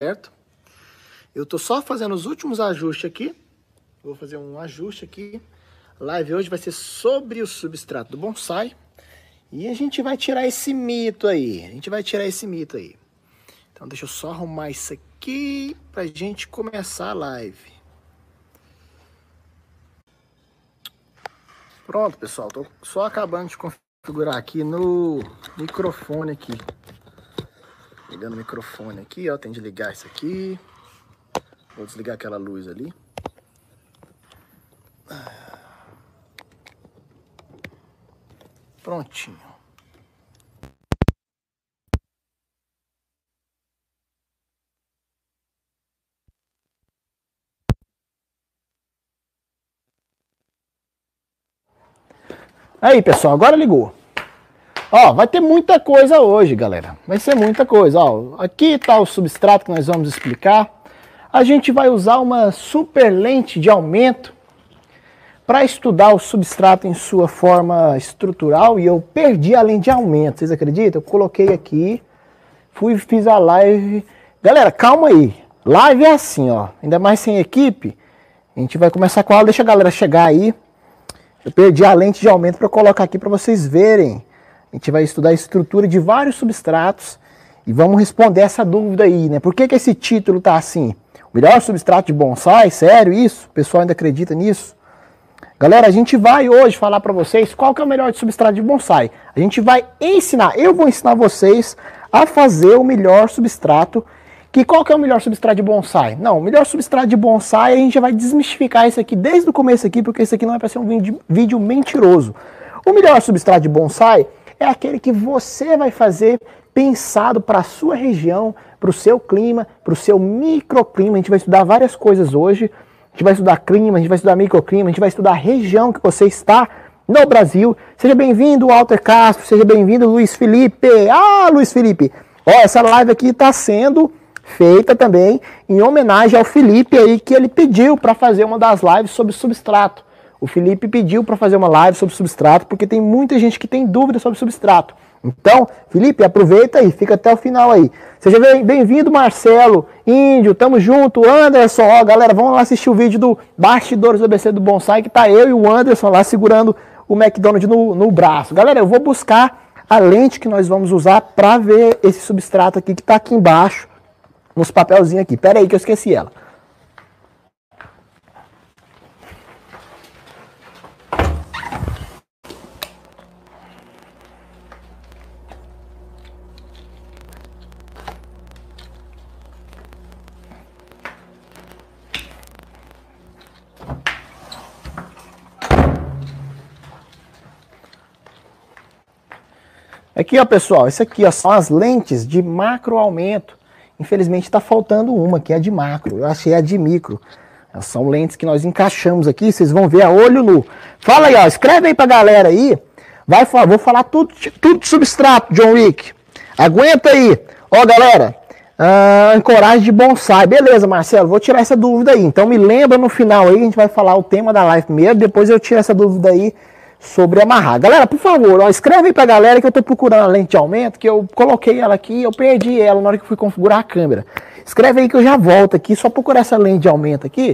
certo? Eu tô só fazendo os últimos ajustes aqui. Vou fazer um ajuste aqui. A live hoje vai ser sobre o substrato do bonsai. E a gente vai tirar esse mito aí. Então deixa eu só arrumar isso aqui pra gente começar a live. Pronto, pessoal. Tô só acabando de configurar aqui no microfone aqui. Ligando o microfone aqui, ó. Tem de ligar isso aqui. Vou desligar aquela luz ali. Prontinho. Aí, pessoal, agora ligou. Ó, vai ter muita coisa hoje, galera. Vai ser muita coisa, ó. Aqui tá o substrato que nós vamos explicar. A gente vai usar uma super lente de aumento para estudar o substrato em sua forma estrutural e eu perdi a lente de aumento, vocês acreditam? Eu coloquei aqui, fiz a live. Galera, calma aí. Live é assim, ó. Ainda mais sem equipe. A gente vai começar com a aula, deixa a galera chegar aí. Eu perdi a lente de aumento para colocar aqui para vocês verem. A gente vai estudar a estrutura de vários substratos e vamos responder essa dúvida aí, né? Por que esse título tá assim? O melhor substrato de bonsai? Sério isso? O pessoal ainda acredita nisso? Galera, a gente vai hoje falar para vocês qual que é o melhor substrato de bonsai. A gente vai ensinar, eu vou ensinar vocês a fazer o melhor substrato. Qual que é o melhor substrato de bonsai? Não, o melhor substrato de bonsai a gente já vai desmistificar isso aqui desde o começo aqui, porque isso aqui não é para ser um vídeo mentiroso. O melhor substrato de bonsai é aquele que você vai fazer pensado para a sua região, para o seu clima, para o seu microclima. A gente vai estudar várias coisas hoje. A gente vai estudar clima, a gente vai estudar microclima, a gente vai estudar a região que você está no Brasil. Seja bem-vindo, Walter Castro, seja bem-vindo, Luiz Felipe. Ah, Luiz Felipe, ó, essa live aqui está sendo feita também em homenagem ao Felipe aí, que ele pediu para fazer uma das lives sobre substrato. O Felipe pediu para fazer uma live sobre substrato, porque tem muita gente que tem dúvida sobre substrato. Então, Felipe, aproveita aí, fica até o final aí. Seja bem-vindo, Marcelo, Índio, tamo junto, Anderson, ó, galera, vamos lá assistir o vídeo do Bastidores do ABC do Bonsai, que tá eu e o Anderson lá segurando o McDonald's no braço. Galera, eu vou buscar a lente que nós vamos usar para ver esse substrato aqui, que tá aqui embaixo, nos papelzinhos aqui. Pera aí que eu esqueci ela. Aqui, ó, pessoal, isso aqui, ó, são as lentes de macro aumento. Infelizmente está faltando uma, que é de macro. Eu achei a de micro. São lentes que nós encaixamos aqui, vocês vão ver a olho nu. Fala aí, ó, escreve aí pra galera aí. Vou falar tudo de substrato, John Wick. Aguenta aí. Ó, galera, ancoragem de bonsai. Beleza, Marcelo, vou tirar essa dúvida aí. Então me lembra no final aí, a gente vai falar o tema da live primeiro, depois eu tiro essa dúvida aí sobre amarrar. Galera, por favor, ó, escreve aí pra galera que eu tô procurando a lente de aumento, que eu coloquei ela aqui, eu perdi ela na hora que fui configurar a câmera. Escreve aí que eu já volto aqui, só procurar essa lente de aumento aqui,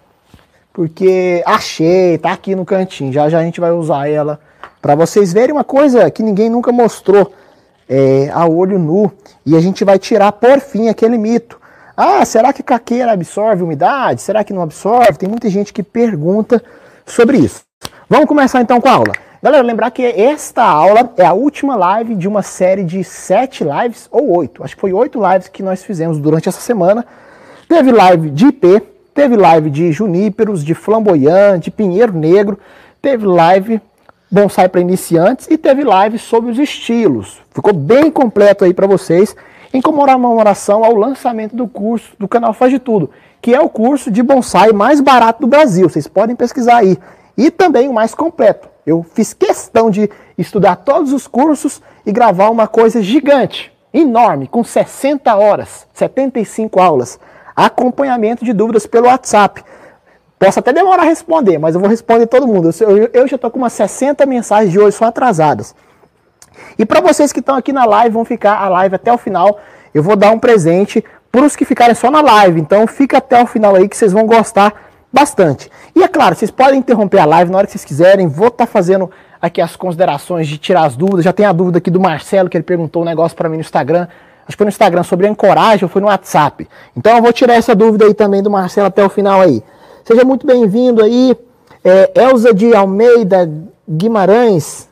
porque achei, tá aqui no cantinho, já a gente vai usar ela pra vocês verem uma coisa que ninguém nunca mostrou a olho nu, e a gente vai tirar por fim aquele mito. Ah, será que caqueira absorve umidade? Será que não absorve? Tem muita gente que pergunta sobre isso. Vamos começar então com a aula. Galera, lembrar que esta aula é a última live de uma série de 7 lives, ou 8. Acho que foi 8 lives que nós fizemos durante essa semana. Teve live de IP, teve live de juníperos, de flamboyant, de pinheiro negro, teve live bonsai para iniciantes e teve live sobre os estilos. Ficou bem completo aí para vocês, em comemoração ao lançamento do curso do canal Faz de Tudo, que é o curso de bonsai mais barato do Brasil. Vocês podem pesquisar aí. E também o mais completo. Eu fiz questão de estudar todos os cursos e gravar uma coisa gigante, enorme, com 60 horas, 75 aulas. Acompanhamento de dúvidas pelo WhatsApp. Posso até demorar a responder, mas eu vou responder todo mundo. Eu já estou com umas 60 mensagens de hoje, são atrasadas. E para vocês que estão aqui na live, vão ficar a live até o final, eu vou dar um presente para os que ficarem só na live. Então fica até o final aí que vocês vão gostar bastante. E é claro, vocês podem interromper a live na hora que vocês quiserem. Vou estar fazendo aqui as considerações de tirar as dúvidas. Já tem a dúvida aqui do Marcelo, que ele perguntou um negócio para mim no Instagram. Acho que foi no Instagram sobre ancoragem ou foi no WhatsApp. Então eu vou tirar essa dúvida aí também do Marcelo até o final aí. Seja muito bem-vindo aí. Elza de Almeida Guimarães.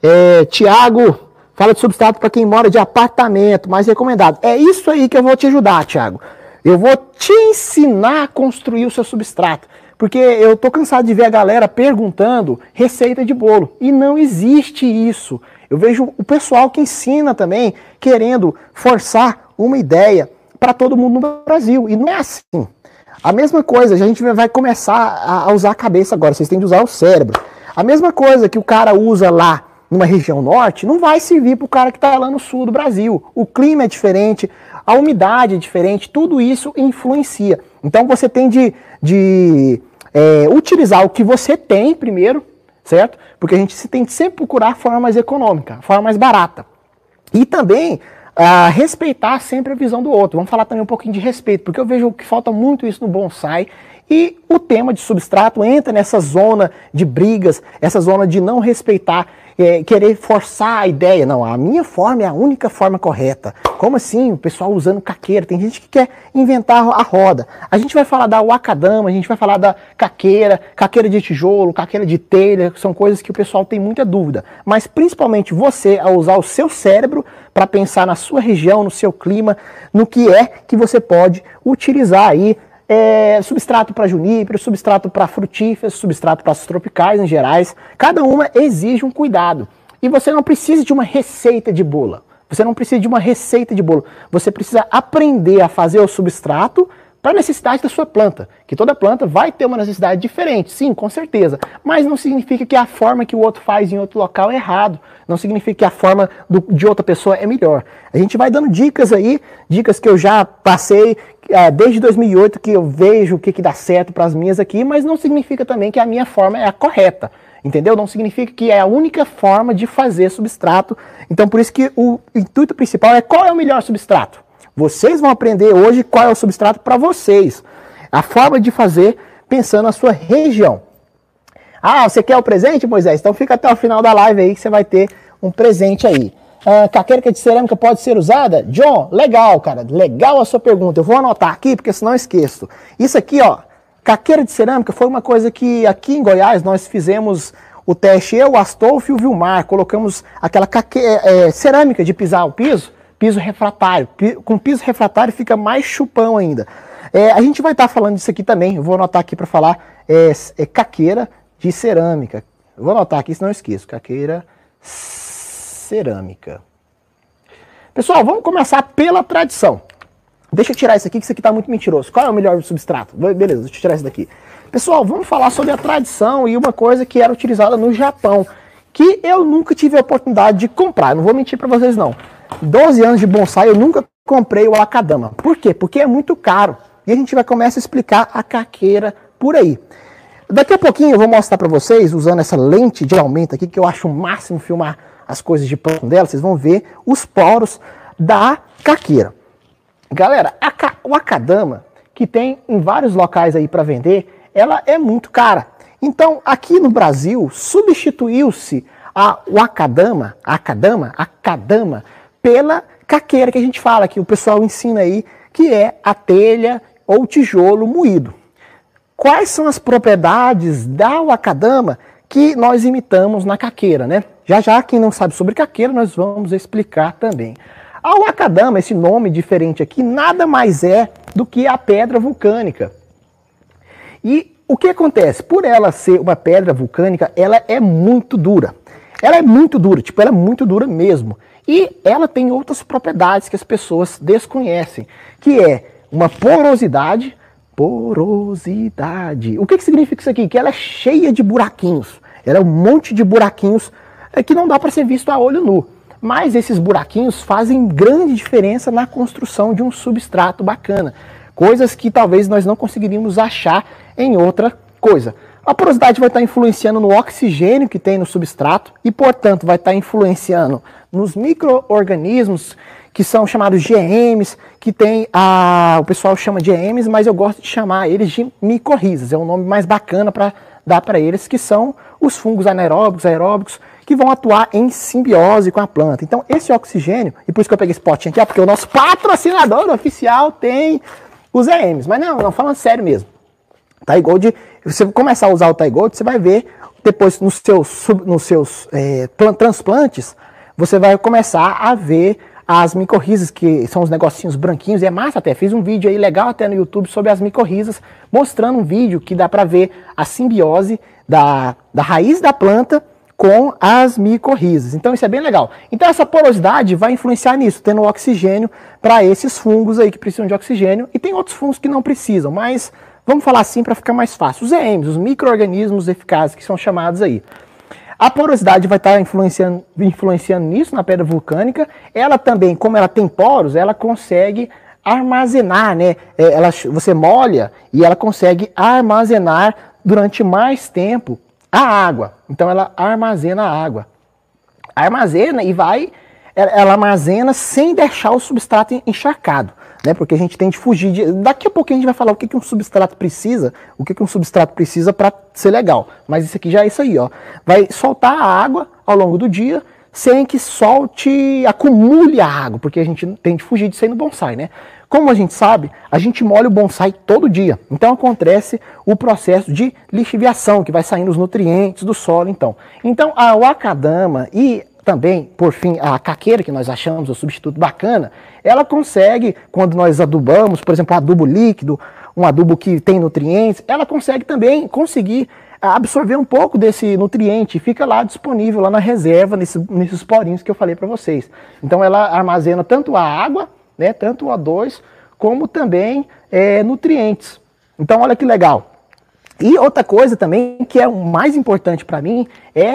Tiago, fala de substrato para quem mora de apartamento, mais recomendado. É isso aí que eu vou te ajudar, Tiago. Eu vou te ensinar a construir o seu substrato. Porque eu tô cansado de ver a galera perguntando receita de bolo. E não existe isso. Eu vejo o pessoal que ensina também querendo forçar uma ideia para todo mundo no Brasil. E não é assim. A mesma coisa, a gente vai começar a usar a cabeça agora. Vocês têm de usar o cérebro. A mesma coisa que o cara usa lá numa região norte, não vai servir para o cara que está lá no sul do Brasil. O clima é diferente, a umidade é diferente, tudo isso influencia. Então você tem de utilizar o que você tem primeiro, certo? Porque a gente tem que sempre procurar a forma mais econômica, a forma mais barata. E também respeitar sempre a visão do outro. Vamos falar também um pouquinho de respeito, porque eu vejo que falta muito isso no bonsai. E o tema de substrato entra nessa zona de brigas, essa zona de não respeitar, querer forçar a ideia. Não, a minha forma é a única forma correta. Como assim? O pessoal usando caqueira. Tem gente que quer inventar a roda. A gente vai falar da wakadama, a gente vai falar da caqueira, caqueira de tijolo, caqueira de telha, que são coisas que o pessoal tem muita dúvida. Mas principalmente você, ao usar o seu cérebro para pensar na sua região, no seu clima, no que é que você pode utilizar aí. Substrato para junípero, substrato para frutíferas, substrato para as tropicais em gerais. Cada uma exige um cuidado. E você não precisa de uma receita de bolo. Você não precisa de uma receita de bolo. Você precisa aprender a fazer o substrato para a necessidade da sua planta. Que toda planta vai ter uma necessidade diferente, sim, com certeza. Mas não significa que a forma que o outro faz em outro local é errado. Não significa que a forma de outra pessoa é melhor. A gente vai dando dicas aí, dicas que eu já passei desde 2008, que eu vejo o que dá certo para as minhas aqui, mas não significa também que a minha forma é a correta. Entendeu? Não significa que é a única forma de fazer substrato. Então por isso que o intuito principal é qual é o melhor substrato. Vocês vão aprender hoje qual é o substrato para vocês. A forma de fazer pensando na sua região. Ah, você quer o presente, Moisés? Então fica até o final da live aí que você vai ter um presente aí. Caqueira de cerâmica pode ser usada? John, legal, cara. Legal a sua pergunta. Eu vou anotar aqui porque senão eu esqueço. Isso aqui, ó, caqueira de cerâmica foi uma coisa que aqui em Goiás nós fizemos o teste. Eu, o Astolfo e o Vilmar colocamos aquela cerâmica de pisar o piso refratário. Com piso refratário fica mais chupão ainda. A gente vai estar falando disso aqui também. Eu vou anotar aqui para falar caqueira de cerâmica. Eu vou anotar aqui, senão eu esqueço. Caqueira cerâmica. Pessoal, vamos começar pela tradição. Deixa eu tirar isso aqui, que isso aqui está muito mentiroso. Qual é o melhor substrato? Beleza, deixa eu tirar isso daqui. Pessoal, vamos falar sobre a tradição e uma coisa que era utilizada no Japão, que eu nunca tive a oportunidade de comprar. Não vou mentir para vocês, não. 12 anos de bonsai, eu nunca comprei o wakadama. Por quê? Porque é muito caro. E a gente vai começar a explicar a caqueira por aí. Daqui a pouquinho eu vou mostrar para vocês, usando essa lente de aumento aqui, que eu acho o máximo filmar as coisas de próximo dela, vocês vão ver os poros da caqueira. Galera, o wakadama, que tem em vários locais aí para vender, ela é muito cara. Então, aqui no Brasil, substituiu-se a wakadama, pela caqueira que a gente fala, que o pessoal ensina aí, que é a telha ou tijolo moído. Quais são as propriedades da wakadama que nós imitamos na caqueira, né? Já, quem não sabe sobre caqueira, nós vamos explicar também. A wakadama, esse nome diferente aqui, nada mais é do que a pedra vulcânica. E o que acontece? Por ela ser uma pedra vulcânica, ela é muito dura. Ela é muito dura, ela é muito dura mesmo. E ela tem outras propriedades que as pessoas desconhecem, que é uma porosidade. O que significa isso aqui? Que ela é cheia de buraquinhos. Ela é um monte de buraquinhos que não dá para ser visto a olho nu. Mas esses buraquinhos fazem grande diferença na construção de um substrato bacana. Coisas que talvez nós não conseguiríamos achar em outra coisa. A porosidade vai estar influenciando no oxigênio que tem no substrato e, portanto, vai estar influenciando nos micro-organismos que são chamados GMs, que tem o pessoal chama de EMs, mas eu gosto de chamar eles de micorrizas. É um nome mais bacana para dar para eles, que são os fungos anaeróbicos, aeróbicos, que vão atuar em simbiose com a planta. Então, esse oxigênio, e por isso que eu peguei esse potinho aqui, porque o nosso patrocinador oficial tem os EMs. Mas não, falando sério mesmo. Taigold, se você começar a usar o Taigold, você vai ver, depois nos seus transplantes, você vai começar a ver as micorrizas, que são os negocinhos branquinhos, e é massa até. Fiz um vídeo aí legal até no YouTube sobre as micorrizas, mostrando um vídeo que dá para ver a simbiose da raiz da planta com as micorrizas. Então isso é bem legal. Então essa porosidade vai influenciar nisso, tendo oxigênio para esses fungos aí que precisam de oxigênio, e tem outros fungos que não precisam, mas vamos falar assim para ficar mais fácil. Os EMs, os micro-organismos eficazes, que são chamados aí. A porosidade vai estar influenciando nisso na pedra vulcânica. Ela também, como ela tem poros, ela consegue armazenar, né? Você molha e ela consegue armazenar durante mais tempo a água. Então ela armazena a água. Armazena e ela armazena sem deixar o substrato encharcado, né? Porque a gente tem de fugir daqui a pouquinho a gente vai falar o que um substrato precisa, para ser legal. Mas isso aqui já é isso aí, ó. Vai soltar a água ao longo do dia sem que acumule a água, porque a gente tem de fugir disso aí no bonsai, né? Como a gente sabe, a gente molha o bonsai todo dia. Então acontece o processo de lixiviação, que vai saindo os nutrientes do solo, então. Então a wakadama e também, por fim, a caqueira, que nós achamos o substituto bacana, ela consegue, quando nós adubamos, por exemplo, adubo líquido, um adubo que tem nutrientes, ela consegue também absorver um pouco desse nutriente, fica lá disponível, lá na reserva, nesses porinhos que eu falei para vocês. Então ela armazena tanto a água, né, tanto o O2, como também nutrientes. Então olha que legal. E outra coisa também, que é o mais importante para mim, é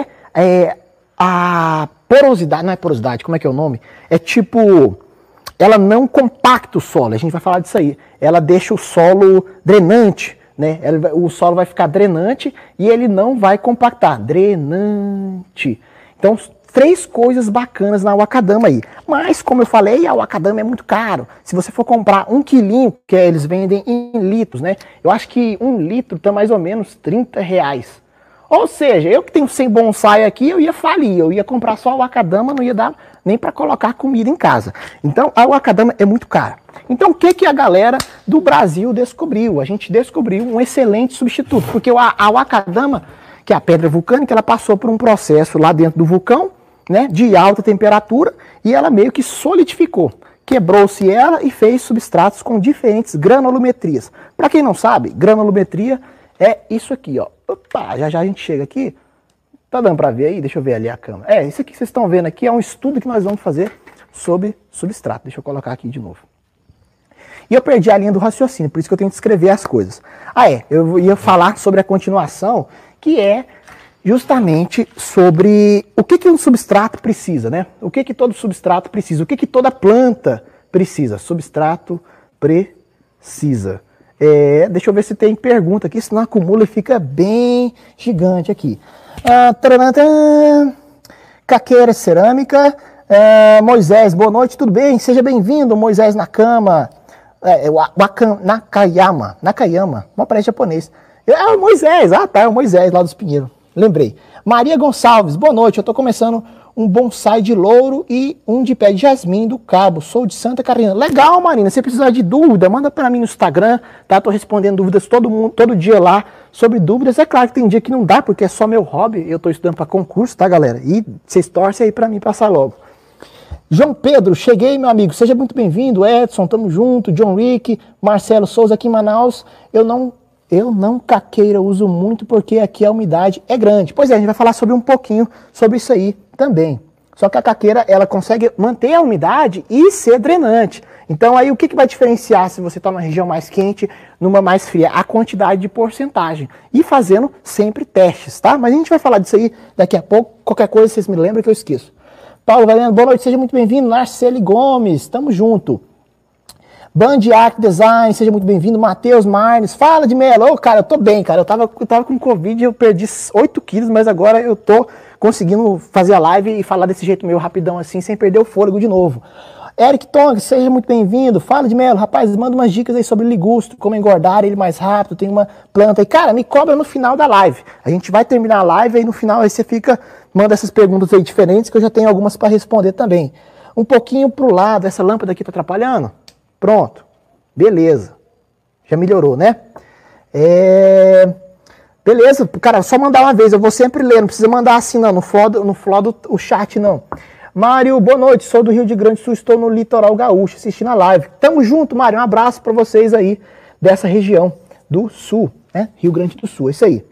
a porosidade, não é porosidade, como é que é o nome? É tipo, ela não compacta o solo, a gente vai falar disso aí. Ela deixa o solo drenante, né? O solo vai ficar drenante e ele não vai compactar. Drenante. Então, 3 coisas bacanas na wakadama aí. Mas, como eu falei, a wakadama é muito caro. Se você for comprar 1 quilinho, que eles vendem em litros, né? Eu acho que 1 litro tá mais ou menos R$30. Ou seja, eu que tenho 100 bonsai aqui, eu ia falir, eu ia comprar só a wakadama, não ia dar nem para colocar comida em casa. Então a wakadama é muito cara. Então o que a galera do Brasil descobriu? A gente descobriu um excelente substituto, porque a wakadama, que é a pedra vulcânica, ela passou por um processo lá dentro do vulcão, né, de alta temperatura, e ela meio que solidificou. Quebrou-se ela e fez substratos com diferentes granulometrias. Para quem não sabe, granulometria é isso aqui, ó. Opa, já a gente chega aqui. Tá dando para ver aí? Deixa eu ver ali a câmera. Isso aqui que vocês estão vendo aqui é um estudo que nós vamos fazer sobre substrato. Deixa eu colocar aqui de novo. E eu perdi a linha do raciocínio, por isso que eu tenho que escrever as coisas. Eu ia falar sobre a continuação, que é justamente sobre o que um substrato precisa, né? O que todo substrato precisa, o que toda planta precisa. Substrato precisa. Deixa eu ver se tem pergunta aqui, senão acumula e fica bem gigante aqui. Caqueira cerâmica. Moisés, boa noite, tudo bem? Seja bem-vindo, Moisés Nakama. Nakayama, não parece japonês. É o Moisés, é o Moisés lá dos Pinheiros, lembrei. Maria Gonçalves, boa noite, eu estou começando um bonsai de louro e um de pé de jasmim do Cabo. Sou de Santa Catarina. Legal, Marina. Se precisar de dúvida, manda para mim no Instagram, tá? Tô respondendo dúvidas todo dia lá sobre dúvidas. É claro que tem dia que não dá, porque é só meu hobby. Eu tô estudando para concurso, tá, galera? E vocês torcem aí para mim passar logo. João Pedro, cheguei, meu amigo. Seja muito bem-vindo. Edson, tamo junto. John Rick, Marcelo Souza aqui em Manaus. Eu não caqueira uso muito porque aqui a umidade é grande. Pois é, a gente vai falar sobre um pouquinho sobre isso aí também. Só que a caqueira, ela consegue manter a umidade e ser drenante. Então aí o que vai diferenciar se você está numa região mais quente, numa mais fria? A quantidade de porcentagem. E fazendo sempre testes, tá? Mas a gente vai falar disso aí daqui a pouco. Qualquer coisa vocês me lembram que eu esqueço. Paulo Valendo, boa noite, seja muito bem-vindo. Narceli Gomes, tamo junto. Band Art Design, seja muito bem-vindo. Matheus Marnes, fala de Melo. Cara, eu tô bem, cara. Eu tava com Covid, eu perdi 8 quilos, mas agora eu tô conseguindo fazer a live e falar desse jeito meio rapidão assim, sem perder o fôlego de novo. Eric Tong, seja muito bem-vindo. Fala de Melo, rapaz, manda umas dicas aí sobre ligusto, como engordar ele mais rápido, tem uma planta aí. Cara, me cobra no final da live. A gente vai terminar a live, aí no final aí você manda essas perguntas aí diferentes, que eu já tenho algumas para responder também. Um pouquinho pro lado, essa lâmpada aqui tá atrapalhando? Pronto, beleza. Já melhorou, né? Beleza, cara, só mandar uma vez, eu vou sempre ler, não precisa mandar assim não, no flodo o chat não. Mário, boa noite, sou do Rio de Grande do Sul, estou no litoral gaúcho assistindo a live. Tamo junto, Mário, um abraço para vocês aí dessa região do sul, né? Rio Grande do Sul, é isso aí.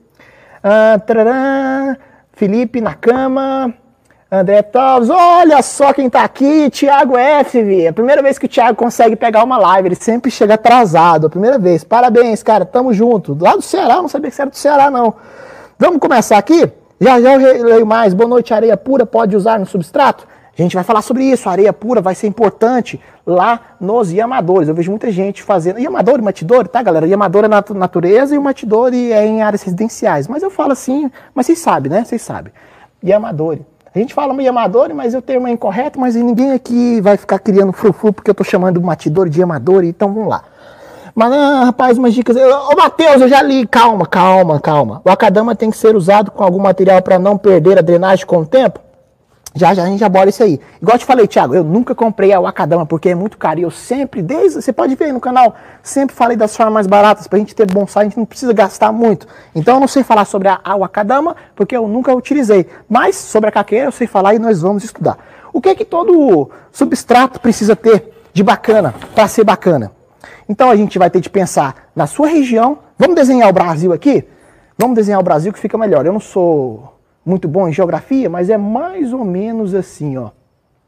Felipe Nakama, André Talves, olha só quem tá aqui, Thiago F, é a primeira vez que o Thiago consegue pegar uma live, ele sempre chega atrasado, a primeira vez, parabéns, cara, tamo junto, lá do Ceará, não sabia que você era do Ceará não. Vamos começar aqui? Já eu leio mais, boa noite, areia pura pode usar no substrato? A gente vai falar sobre isso, a areia pura vai ser importante lá nos yamadores. Eu vejo muita gente fazendo, yamador e matidor, tá galera? Yamador é na natureza e o matidor é em áreas residenciais. Mas eu falo assim, mas vocês sabem, né? Vocês sabem. Yamador. A gente fala yamador, mas o termo é incorreto, mas ninguém aqui vai ficar criando frufru porque eu tô chamando o matidor de yamador, então vamos lá. Mas, rapaz, umas dicas. Ô, Matheus, eu já li. Calma. O Akadama tem que ser usado com algum material para não perder a drenagem com o tempo? Já a gente aborda isso aí. Igual eu te falei, Thiago, eu nunca comprei a Wakadama porque é muito caro. E eu sempre, você pode ver aí no canal, sempre falei das formas mais baratas. Pra gente ter bonsai, a gente não precisa gastar muito. Então eu não sei falar sobre a Wakadama porque eu nunca utilizei. Mas sobre a caqueira eu sei falar e nós vamos estudar. O que é que todo substrato precisa ter de bacana para ser bacana? Então a gente vai ter de pensar na sua região. Vamos desenhar o Brasil aqui? Vamos desenhar o Brasil que fica melhor. Eu não sou muito bom em geografia, mas é mais ou menos assim, ó.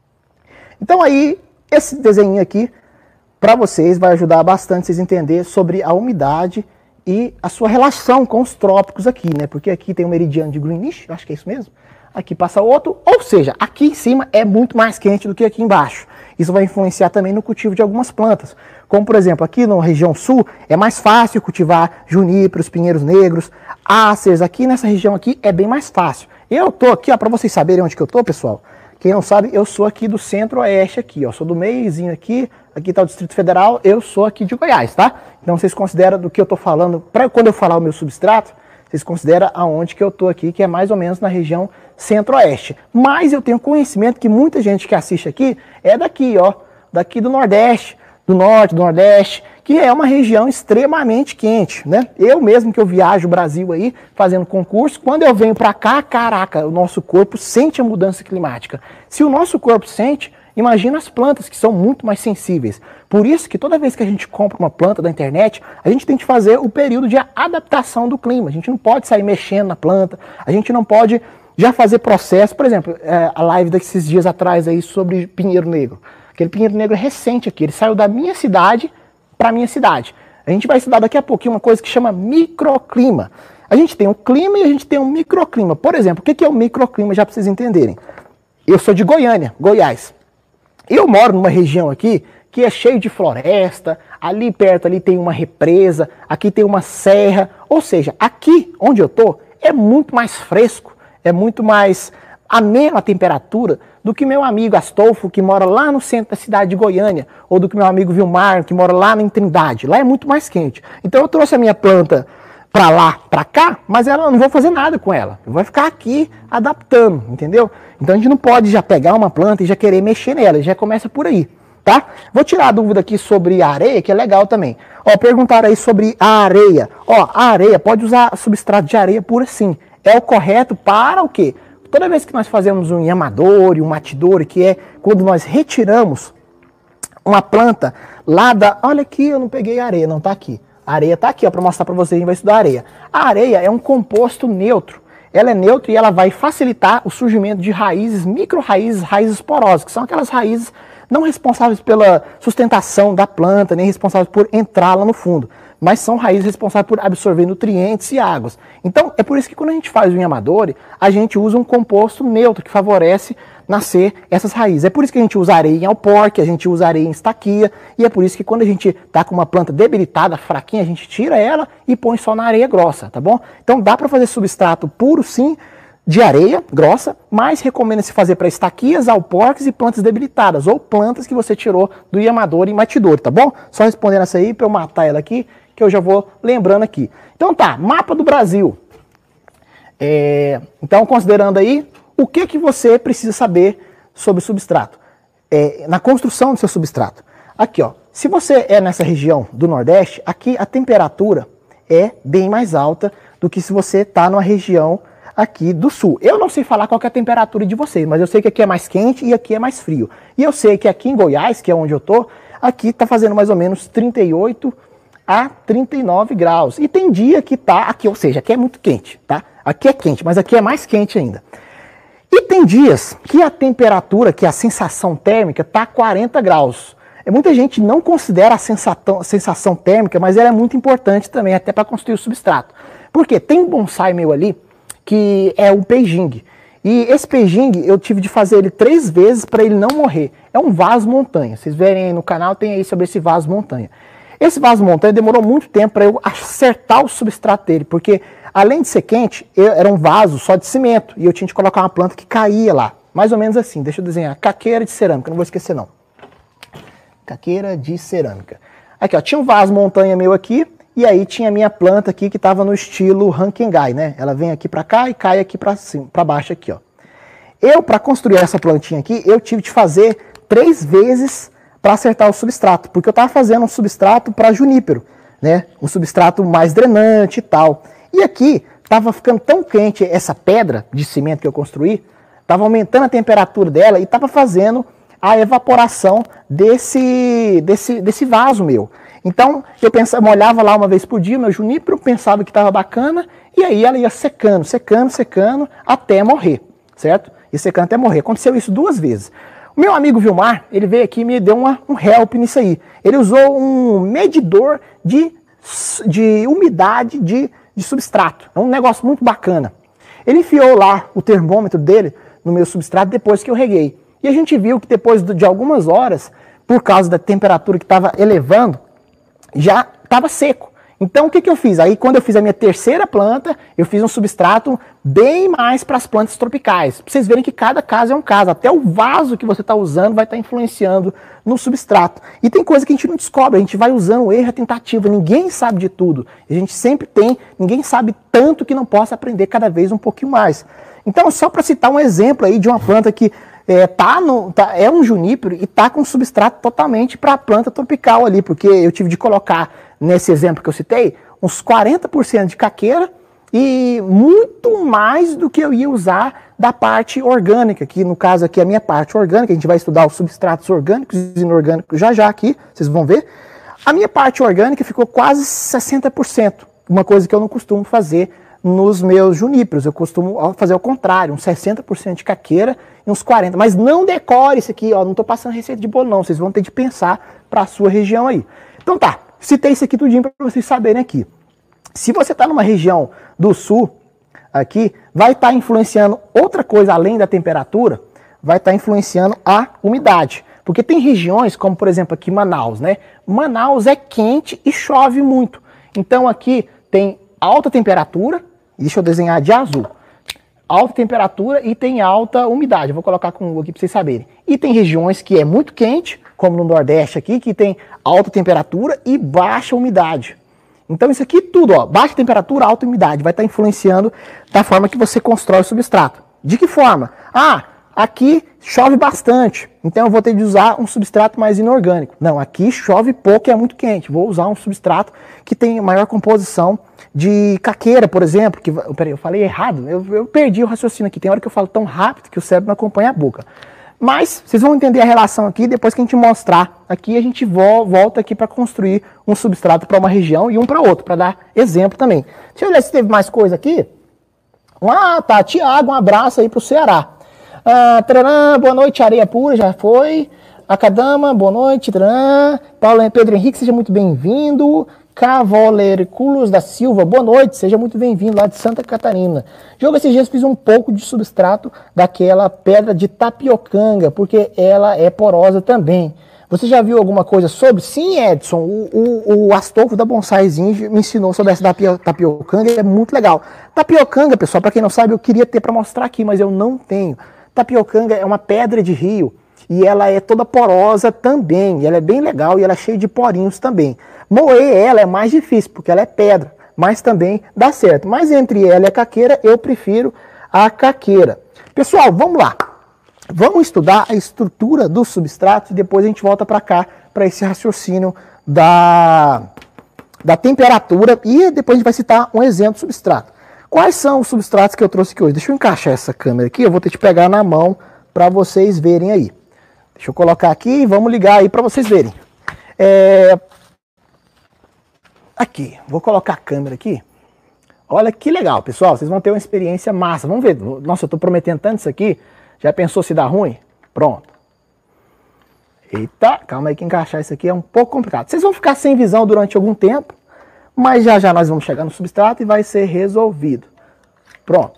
Então aí, esse desenho aqui, para vocês, vai ajudar bastante vocês entenderem sobre a umidade e a sua relação com os trópicos aqui, né? Porque aqui tem o meridiano de Greenwich, acho que é isso mesmo. Aqui passa outro, ou seja, aqui em cima é muito mais quente do que aqui embaixo. Isso vai influenciar também no cultivo de algumas plantas. Como, por exemplo, aqui na região sul, é mais fácil cultivar juníperos, pinheiros negros, áceres. Aqui nessa região aqui é bem mais fácil. Eu tô aqui, ó, para vocês saberem onde que eu tô, pessoal. Quem não sabe, eu sou aqui do centro-oeste aqui, ó. Sou do meiozinho aqui, aqui tá o Distrito Federal, eu sou aqui de Goiás, tá? Então vocês consideram do que eu tô falando, quando eu falar o meu substrato, vocês consideram aonde que eu tô aqui, que é mais ou menos na região centro-oeste. Mas eu tenho conhecimento que muita gente que assiste aqui é daqui, ó, daqui do Nordeste, do Norte, do Nordeste, que é uma região extremamente quente, né? Eu mesmo que eu viajo o Brasil aí, fazendo concurso, quando eu venho pra cá, caraca, o nosso corpo sente a mudança climática. Se o nosso corpo sente, imagina as plantas que são muito mais sensíveis. Por isso que toda vez que a gente compra uma planta da internet, a gente tem que fazer o período de adaptação do clima. A gente não pode sair mexendo na planta, a gente não pode já fazer processo. Por exemplo, a live desses dias atrás aí sobre pinheiro negro. Aquele pinheiro negro é recente aqui, ele saiu da minha cidade para a minha cidade. A gente vai estudar daqui a pouquinho uma coisa que chama microclima. A gente tem um clima e a gente tem um microclima. Por exemplo, o que é o microclima, já para vocês entenderem? Eu sou de Goiânia, Goiás. Eu moro numa região aqui que é cheio de floresta, ali perto ali tem uma represa, aqui tem uma serra. Ou seja, aqui onde eu tô é muito mais fresco, é muito mais amena a temperatura do que meu amigo Astolfo, que mora lá no centro da cidade de Goiânia, ou do que meu amigo Vilmar, que mora lá em Trindade. Lá é muito mais quente. Então eu trouxe a minha planta para lá, para cá, mas ela não vou fazer nada com ela. Eu vou ficar aqui adaptando, entendeu? Então a gente não pode já pegar uma planta e já querer mexer nela, já começa por aí, tá? Vou tirar a dúvida aqui sobre a areia, que é legal também. Ó, perguntaram aí sobre a areia. Ó, a areia, pode usar substrato de areia pura sim. É o correto para o quê? Toda vez que nós fazemos um yamadori, um matidori, que é quando nós retiramos uma planta lá da... Olha aqui, eu não peguei a areia, não, tá aqui. A areia tá aqui, ó, para mostrar para vocês, a gente vai estudar a areia. A areia é um composto neutro. Ela é neutra e ela vai facilitar o surgimento de raízes, micro-raízes, raízes porosas, que são aquelas raízes não responsáveis pela sustentação da planta, nem responsáveis por entrar lá no fundo, mas são raízes responsáveis por absorver nutrientes e águas. Então, é por isso que quando a gente faz o yamadori, a gente usa um composto neutro que favorece nascer essas raízes. É por isso que a gente usa areia em alporque, a gente usa areia em estaquia, e é por isso que quando a gente tá com uma planta debilitada, fraquinha, a gente tira ela e põe só na areia grossa, tá bom? Então dá para fazer substrato puro sim, de areia grossa, mas recomenda-se fazer para estaquias, alporques e plantas debilitadas, ou plantas que você tirou do Yamadori e Matidori, tá bom? Só respondendo essa aí para eu matar ela aqui, que eu já vou lembrando aqui. Então tá, mapa do Brasil. Então, considerando aí, o que você precisa saber sobre o substrato? Na construção do seu substrato. Aqui, ó, se você é nessa região do Nordeste, aqui a temperatura é bem mais alta do que se você está numa região aqui do Sul. Eu não sei falar qual que é a temperatura de vocês, mas eu sei que aqui é mais quente e aqui é mais frio. E eu sei que aqui em Goiás, que é onde eu tô, aqui tá fazendo mais ou menos 38 a 39 graus. E tem dia que tá aqui, ou seja, aqui é muito quente, tá? Aqui é quente, mas aqui é mais quente ainda. E tem dias que a temperatura, que a sensação térmica tá 40 graus. Muita gente não considera a sensação térmica, mas ela é muito importante também, até para construir o substrato. Porque tem um bonsai meu ali, que é o Peijing. E esse Peijing, eu tive de fazer ele 3 vezes para ele não morrer. É um vaso montanha. Vocês verem aí no canal, tem aí sobre esse vaso montanha. Esse vaso montanha demorou muito tempo para eu acertar o substrato dele, porque além de ser quente, era um vaso só de cimento, e eu tinha de colocar uma planta que caía lá. Mais ou menos assim, deixa eu desenhar. Caqueira de cerâmica, não vou esquecer não. Caqueira de cerâmica. Aqui, ó, tinha um vaso montanha meu aqui, e aí tinha a minha planta aqui que estava no estilo Rankengai, né? Ela vem aqui para cá e cai aqui para cima, para baixo aqui, ó. Para construir essa plantinha aqui, eu tive de fazer 3 vezes para acertar o substrato, porque eu estava fazendo um substrato para junípero, né? Um substrato mais drenante e tal. E aqui estava ficando tão quente essa pedra de cimento que eu construí, estava aumentando a temperatura dela e estava fazendo a evaporação desse vaso meu. Então, eu molhava lá uma vez por dia, meu junípero, pensava que estava bacana, e aí ela ia secando, secando, secando, até morrer, certo? E secando até morrer. Aconteceu isso 2 vezes. O meu amigo Vilmar, ele veio aqui e me deu um help nisso aí. Ele usou um medidor de umidade de substrato. É um negócio muito bacana. Ele enfiou lá o termômetro dele no meu substrato depois que eu reguei. E a gente viu que depois de algumas horas, por causa da temperatura que estava elevando, já estava seco. Então o que eu fiz? Aí quando eu fiz a minha terceira planta, eu fiz um substrato bem mais para as plantas tropicais. Para vocês verem que cada caso é um caso. Até o vaso que você está usando vai estar influenciando no substrato. E tem coisa que a gente não descobre, a gente vai usando o erro e a tentativa. Ninguém sabe de tudo. A gente sempre tem, ninguém sabe tanto que não possa aprender cada vez um pouquinho mais. Então só para citar um exemplo aí de uma planta que é um junípero e está com substrato totalmente para a planta tropical ali, porque eu tive de colocar, nesse exemplo que eu citei, uns 40% de caqueira e muito mais do que eu ia usar da parte orgânica, que no caso aqui é a minha parte orgânica, a gente vai estudar os substratos orgânicos e inorgânicos já aqui, vocês vão ver. A minha parte orgânica ficou quase 60%, uma coisa que eu não costumo fazer nos meus juníperos, eu costumo fazer o contrário, uns 60% de caqueira e uns 40%, mas não decore isso aqui, ó, não estou passando receita de bolo não, vocês vão ter de pensar para a sua região aí. Então tá, citei isso aqui tudinho para vocês saberem aqui. Se você está numa região do sul, aqui, vai estar influenciando outra coisa além da temperatura, vai estar influenciando a umidade. Porque tem regiões, como por exemplo aqui Manaus, né? Manaus é quente e chove muito. Então aqui tem alta temperatura, deixa eu desenhar de azul. Alta temperatura e tem alta umidade. Eu vou colocar com aqui para vocês saberem. E tem regiões que é muito quente, como no Nordeste aqui, que tem alta temperatura e baixa umidade. Então isso aqui tudo, ó, baixa temperatura, alta umidade, vai estar influenciando da forma que você constrói o substrato. De que forma? Ah, aqui chove bastante, então eu vou ter de usar um substrato mais inorgânico. Não, aqui chove pouco e é muito quente, vou usar um substrato que tem maior composição de caqueira, por exemplo. Que, peraí, eu falei errado, eu perdi o raciocínio aqui, tem hora que eu falo tão rápido que o cérebro não acompanha a boca. Mas vocês vão entender a relação aqui, depois que a gente mostrar aqui, a gente volta aqui para construir um substrato para uma região e um para outro, para dar exemplo também. Deixa eu ver se teve mais coisa aqui. Ah, tá, Tiago, um abraço aí para o Ceará. Boa noite, Areia Pura, já foi. Acadama, boa noite. Paulo Pedro Henrique, seja muito bem-vindo. Cavalerculos da Silva, boa noite, seja muito bem-vindo lá de Santa Catarina. Jogo, esses dias fiz um pouco de substrato daquela pedra de tapiocanga, porque ela é porosa também. Você já viu alguma coisa sobre? Sim, Edson, o Astolfo da Bonsaizinho me ensinou sobre essa tapiocanga, é muito legal. Tapiocanga, pessoal, para quem não sabe, eu queria ter para mostrar aqui, mas eu não tenho. Tapiocanga é uma pedra de rio e ela é toda porosa também, e ela é bem legal e ela é cheia de porinhos também. Moer ela é mais difícil, porque ela é pedra, mas também dá certo. Mas entre ela e a caqueira, eu prefiro a caqueira. Pessoal, vamos lá. Vamos estudar a estrutura do substrato e depois a gente volta para cá, para esse raciocínio da temperatura e depois a gente vai citar um exemplo de substrato. Quais são os substratos que eu trouxe aqui hoje? Deixa eu encaixar essa câmera aqui, eu vou ter que pegar na mão para vocês verem aí. Deixa eu colocar aqui e vamos ligar aí para vocês verem. Aqui, vou colocar a câmera aqui. Olha que legal, pessoal, vocês vão ter uma experiência massa. Vamos ver, nossa, eu estou prometendo tanto isso aqui. Já pensou se dá ruim? Pronto. Eita, calma aí que encaixar isso aqui é um pouco complicado. Vocês vão ficar sem visão durante algum tempo, mas já já nós vamos chegar no substrato e vai ser resolvido. Pronto.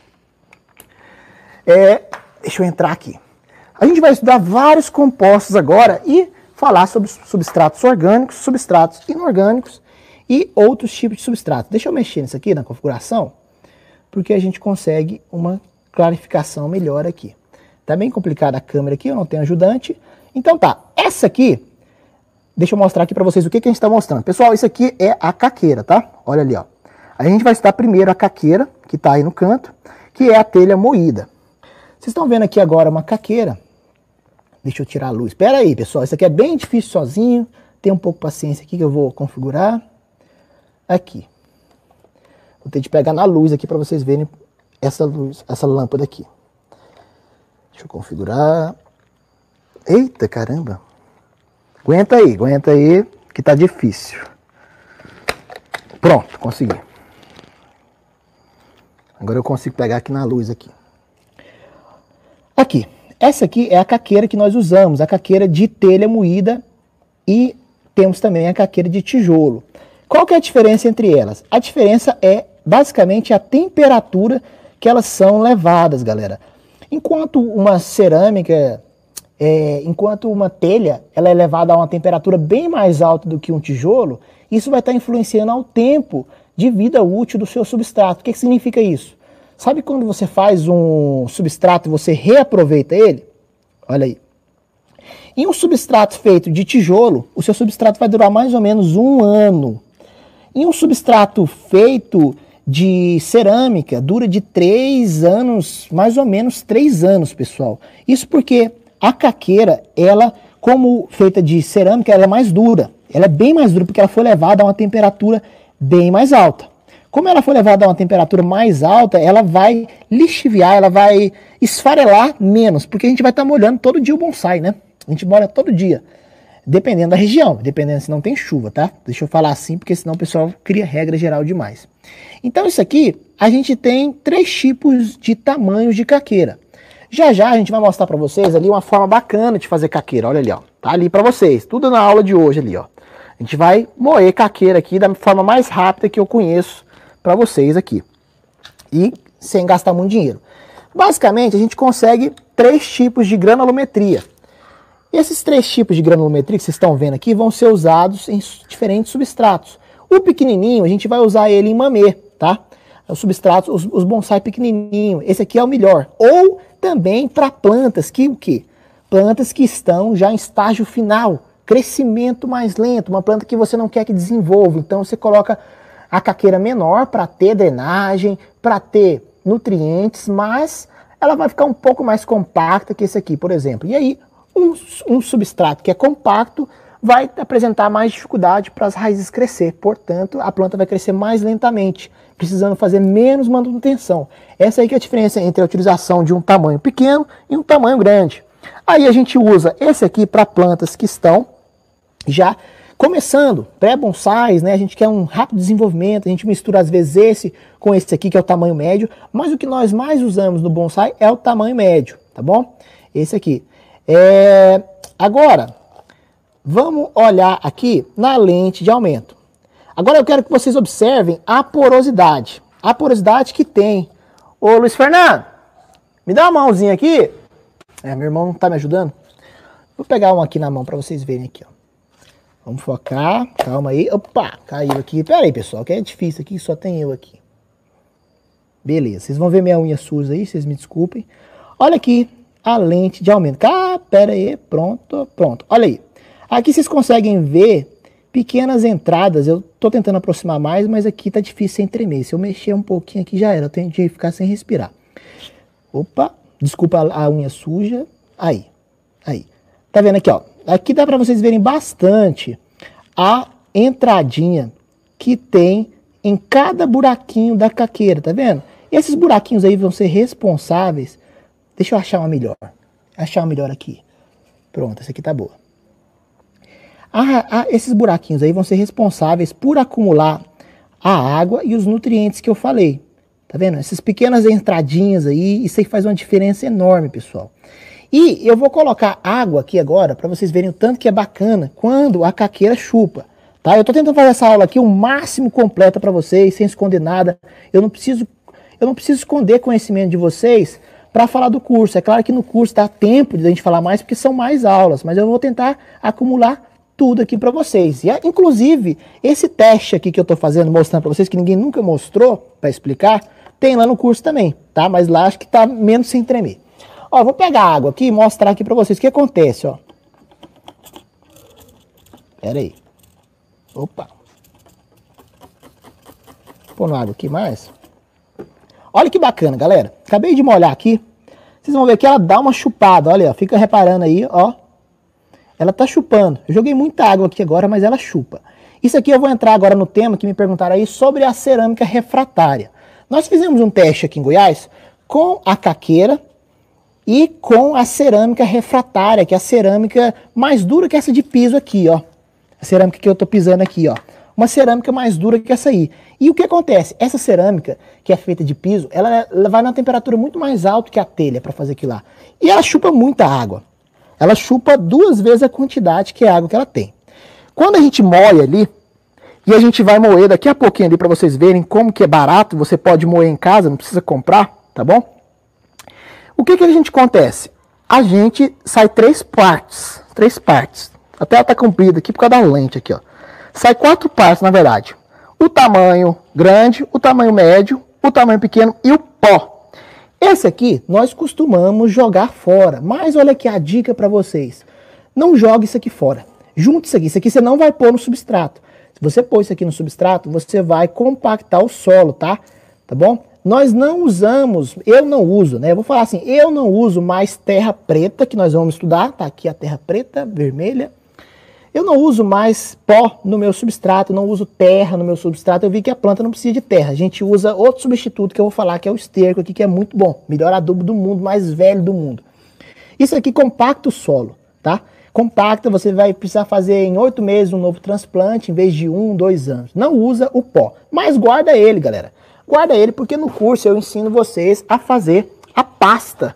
Deixa eu entrar aqui. A gente vai estudar vários compostos agora e falar sobre substratos orgânicos, substratos inorgânicos e outros tipos de substratos. Deixa eu mexer nisso aqui na configuração, porque a gente consegue uma clarificação melhor aqui. Tá bem complicada a câmera aqui, eu não tenho ajudante. Então tá, essa aqui, deixa eu mostrar aqui para vocês o que a gente está mostrando. Pessoal, isso aqui é a caqueira, tá? Olha ali, ó. A gente vai estudar primeiro a caqueira, que tá aí no canto, que é a telha moída. Vocês estão vendo aqui agora uma caqueira. Deixa eu tirar a luz. Espera aí, pessoal, isso aqui é bem difícil sozinho. Tem um pouco de paciência aqui que eu vou configurar. Aqui. Vou ter de pegar na luz aqui para vocês verem essa luz, essa lâmpada aqui. Deixa eu configurar. Eita, caramba. Aguenta aí, que tá difícil. Pronto, consegui. Agora eu consigo pegar aqui na luz aqui. Aqui, essa aqui é a caqueira que nós usamos, a caqueira de telha moída e temos também a caqueira de tijolo. Qual que é a diferença entre elas? A diferença é basicamente a temperatura que elas são levadas, galera. Enquanto uma cerâmica, enquanto uma telha, ela é levada a uma temperatura bem mais alta do que um tijolo, isso vai estar influenciando ao tempo de vida útil do seu substrato. O que significa isso? Sabe quando você faz um substrato e você reaproveita ele? Olha aí. Em um substrato feito de tijolo, o seu substrato vai durar mais ou menos 1 ano. Em um substrato feito de cerâmica, dura de 3 anos, mais ou menos 3 anos, pessoal. Isso porque a caqueira, ela, como feita de cerâmica, ela é mais dura. Ela é bem mais dura porque ela foi levada a uma temperatura bem mais alta. Como ela foi levada a uma temperatura mais alta, ela vai lixiviar, ela vai esfarelar menos, porque a gente vai estar molhando todo dia o bonsai, né? A gente molha todo dia, dependendo da região, dependendo se não tem chuva, tá? Deixa eu falar assim, porque senão o pessoal cria regra geral demais. Então isso aqui, a gente tem 3 tipos de tamanhos de caqueira. Já já a gente vai mostrar para vocês ali uma forma bacana de fazer caqueira, olha ali, ó. Tá ali para vocês, tudo na aula de hoje ali, ó. A gente vai moer caqueira aqui da forma mais rápida que eu conheço para vocês aqui. E sem gastar muito dinheiro. Basicamente, a gente consegue 3 tipos de granulometria. E esses 3 tipos de granulometria que vocês estão vendo aqui vão ser usados em diferentes substratos. O pequenininho, a gente vai usar ele em mamê, tá? Os substratos, os bonsai pequenininho. Esse aqui é o melhor. Ou também para plantas que o quê? Plantas que estão já em estágio final, crescimento mais lento, uma planta que você não quer que desenvolva. Então você coloca a caqueira menor para ter drenagem, para ter nutrientes, mas ela vai ficar um pouco mais compacta que esse aqui, por exemplo. E aí, um substrato que é compacto vai apresentar mais dificuldade para as raízes crescer. Portanto, a planta vai crescer mais lentamente, precisando fazer menos manutenção. Essa aí que é a diferença entre a utilização de um tamanho pequeno e um tamanho grande. Aí a gente usa esse aqui para plantas que estão já começando, pré-bonsais, né? A gente quer um rápido desenvolvimento, a gente mistura às vezes esse com esse aqui que é o tamanho médio, mas o que nós mais usamos no bonsai é o tamanho médio, tá bom? Esse aqui. Agora, vamos olhar aqui na lente de aumento. Agora eu quero que vocês observem a porosidade. A porosidade que tem. Ô Luiz Fernando, me dá uma mãozinha aqui. Meu irmão não está me ajudando. Vou pegar um aqui na mão para vocês verem aqui, ó. Vamos focar, calma aí. Opa, caiu aqui. Pera aí, pessoal, que é difícil aqui, só tem eu aqui. Beleza, vocês vão ver minha unha suja aí, vocês me desculpem. Olha aqui a lente de aumento. Ah, pera aí, pronto, pronto. Olha aí. Aqui vocês conseguem ver pequenas entradas. Eu tô tentando aproximar mais, mas aqui tá difícil sem tremer. Se eu mexer um pouquinho aqui já era, eu tenho que ficar sem respirar. Opa, desculpa a unha suja. Aí, aí. Tá vendo aqui, ó? Aqui dá pra vocês verem bastante a entradinha que tem em cada buraquinho da caqueira, tá vendo? E esses buraquinhos aí vão ser responsáveis. Deixa eu achar uma melhor. Achar uma melhor aqui. Pronto, essa aqui tá boa. Esses buraquinhos aí vão ser responsáveis por acumular a água e os nutrientes que eu falei. Tá vendo? Essas pequenas entradinhas aí, isso aí faz uma diferença enorme, pessoal. E eu vou colocar água aqui agora para vocês verem o tanto que é bacana quando a caqueira chupa. Tá? Eu tô tentando fazer essa aula aqui o máximo completa para vocês, sem esconder nada. Eu não preciso esconder conhecimento de vocês para falar do curso. É claro que no curso dá tempo de a gente falar mais, porque são mais aulas, mas eu vou tentar acumular tudo aqui para vocês. E, inclusive, esse teste aqui que eu estou fazendo, mostrando para vocês, que ninguém nunca mostrou para explicar, tem lá no curso também, tá? Mas lá acho que tá menos sem tremer. Ó, vou pegar a água aqui e mostrar aqui para vocês o que acontece, ó. Pera aí. Opa. Vou pôr água aqui mais. Olha que bacana, galera. Acabei de molhar aqui. Vocês vão ver que ela dá uma chupada. Olha, ó. Fica reparando aí, ó. Ela tá chupando. Eu joguei muita água aqui agora, mas ela chupa. Isso aqui eu vou entrar agora no tema que me perguntaram aí sobre a cerâmica refratária. Nós fizemos um teste aqui em Goiás com a caqueira e com a cerâmica refratária, que é a cerâmica mais dura que essa de piso aqui, ó. A cerâmica que eu tô pisando aqui, ó. Uma cerâmica mais dura que essa aí. E o que acontece? Essa cerâmica, que é feita de piso, ela vai na temperatura muito mais alta que a telha para fazer aquilo lá. E ela chupa muita água. Ela chupa 2 vezes a quantidade que é a água que ela tem. Quando a gente molha ali, e a gente vai moer daqui a pouquinho ali para vocês verem como que é barato, você pode moer em casa, não precisa comprar, tá bom? O que que a gente acontece? A gente sai 3 partes. 3 partes. Até ela tá comprida aqui por causa da lente aqui, ó. Sai 4 partes, na verdade. O tamanho grande, o tamanho médio, o tamanho pequeno e o pó. Esse aqui nós costumamos jogar fora. Mas olha aqui a dica para vocês. Não jogue isso aqui fora. Junte isso aqui. Isso aqui você não vai pôr no substrato. Se você pôr isso aqui no substrato, você vai compactar o solo, tá? Tá bom? Nós não usamos, eu não uso, né? Eu vou falar assim, eu não uso mais terra preta, que nós vamos estudar. Tá aqui a terra preta, vermelha. Eu não uso mais pó no meu substrato, não uso terra no meu substrato. Eu vi que a planta não precisa de terra. A gente usa outro substituto que eu vou falar, que é o esterco aqui, que é muito bom. Melhor adubo do mundo, mais velho do mundo. Isso aqui compacta o solo, tá? Compacta, você vai precisar fazer em 8 meses um novo transplante, em vez de 1, 2 anos. Não usa o pó, mas guarda ele, galera. Guarda ele porque no curso eu ensino vocês a fazer a pasta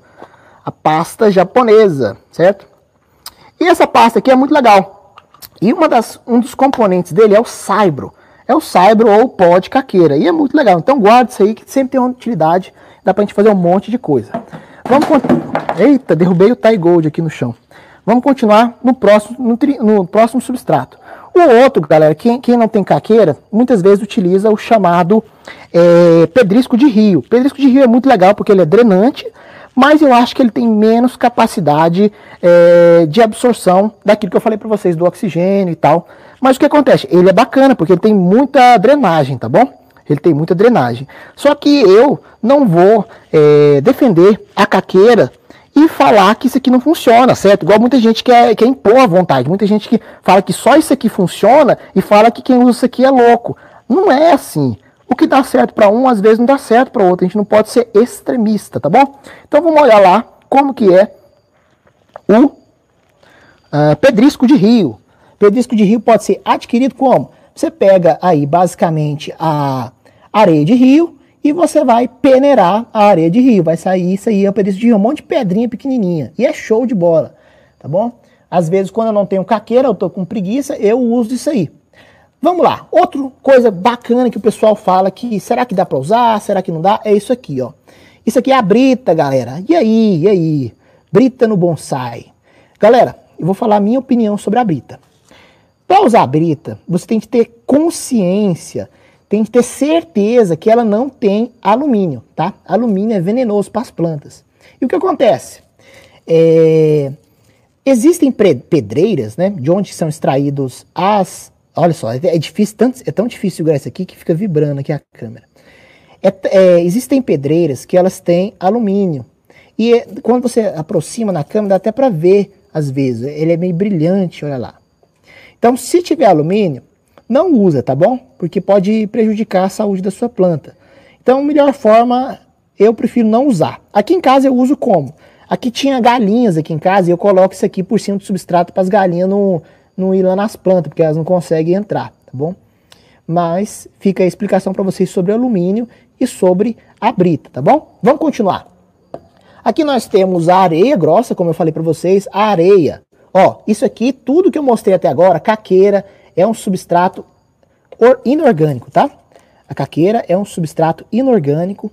japonesa, certo? E essa pasta aqui é muito legal. E um dos componentes dele é o saibro. É o saibro ou o pó de caqueira. E é muito legal. Então guarda isso aí que sempre tem uma utilidade. Dá pra gente fazer um monte de coisa. Vamos continuar. Eita, derrubei o Thai Gold aqui no chão. Vamos continuar no próximo substrato. O outro, galera, quem não tem caqueira, muitas vezes utiliza o chamado pedrisco de rio. Pedrisco de rio é muito legal porque ele é drenante, mas eu acho que ele tem menos capacidade de absorção daquilo que eu falei para vocês, do oxigênio e tal. Mas o que acontece? Ele é bacana porque ele tem muita drenagem, tá bom? Ele tem muita drenagem. Só que eu não vou defender a caqueira e falar que isso aqui não funciona, certo? Igual muita gente quer impor a vontade. Muita gente que fala que só isso aqui funciona e fala que quem usa isso aqui é louco. Não é assim. O que dá certo para um, às vezes não dá certo para outro. A gente não pode ser extremista, tá bom? Então vamos olhar lá como que é o pedrisco de rio. Pedrisco de rio pode ser adquirido como? Você pega aí basicamente a areia de rio e você vai peneirar a areia de rio. Vai sair isso aí, é o pedrisco de rio, um monte de pedrinha pequenininha. E é show de bola, tá bom? Às vezes quando eu não tenho caqueira, eu tô com preguiça, eu uso isso aí. Vamos lá, outra coisa bacana que o pessoal fala que será que dá para usar, será que não dá? É isso aqui, ó. Isso aqui é a brita, galera. E aí? Brita no bonsai. Galera, eu vou falar a minha opinião sobre a brita. Para usar a brita, você tem que ter consciência, tem que ter certeza que ela não tem alumínio, tá? Alumínio é venenoso para as plantas. E o que acontece? Existem pedreiras, né, de onde são extraídos as... Olha só, é difícil, é tão difícil segurar isso aqui que fica vibrando aqui a câmera. Existem pedreiras que elas têm alumínio. E quando você aproxima na câmera, dá até para ver, às vezes. Ele é meio brilhante, olha lá. Então, se tiver alumínio, não usa, tá bom? Porque pode prejudicar a saúde da sua planta. Então, a melhor forma, eu prefiro não usar. Aqui em casa eu uso como? Aqui tinha galinhas aqui em casa e eu coloco isso aqui por cima do substrato para as galinhas não ir lá nas plantas, porque elas não conseguem entrar, tá bom? Mas fica a explicação para vocês sobre alumínio e sobre a brita, tá bom? Vamos continuar. Aqui nós temos a areia grossa, como eu falei para vocês, a areia. Ó, isso aqui, tudo que eu mostrei até agora, caqueira, é um substrato inorgânico, tá? A caqueira é um substrato inorgânico.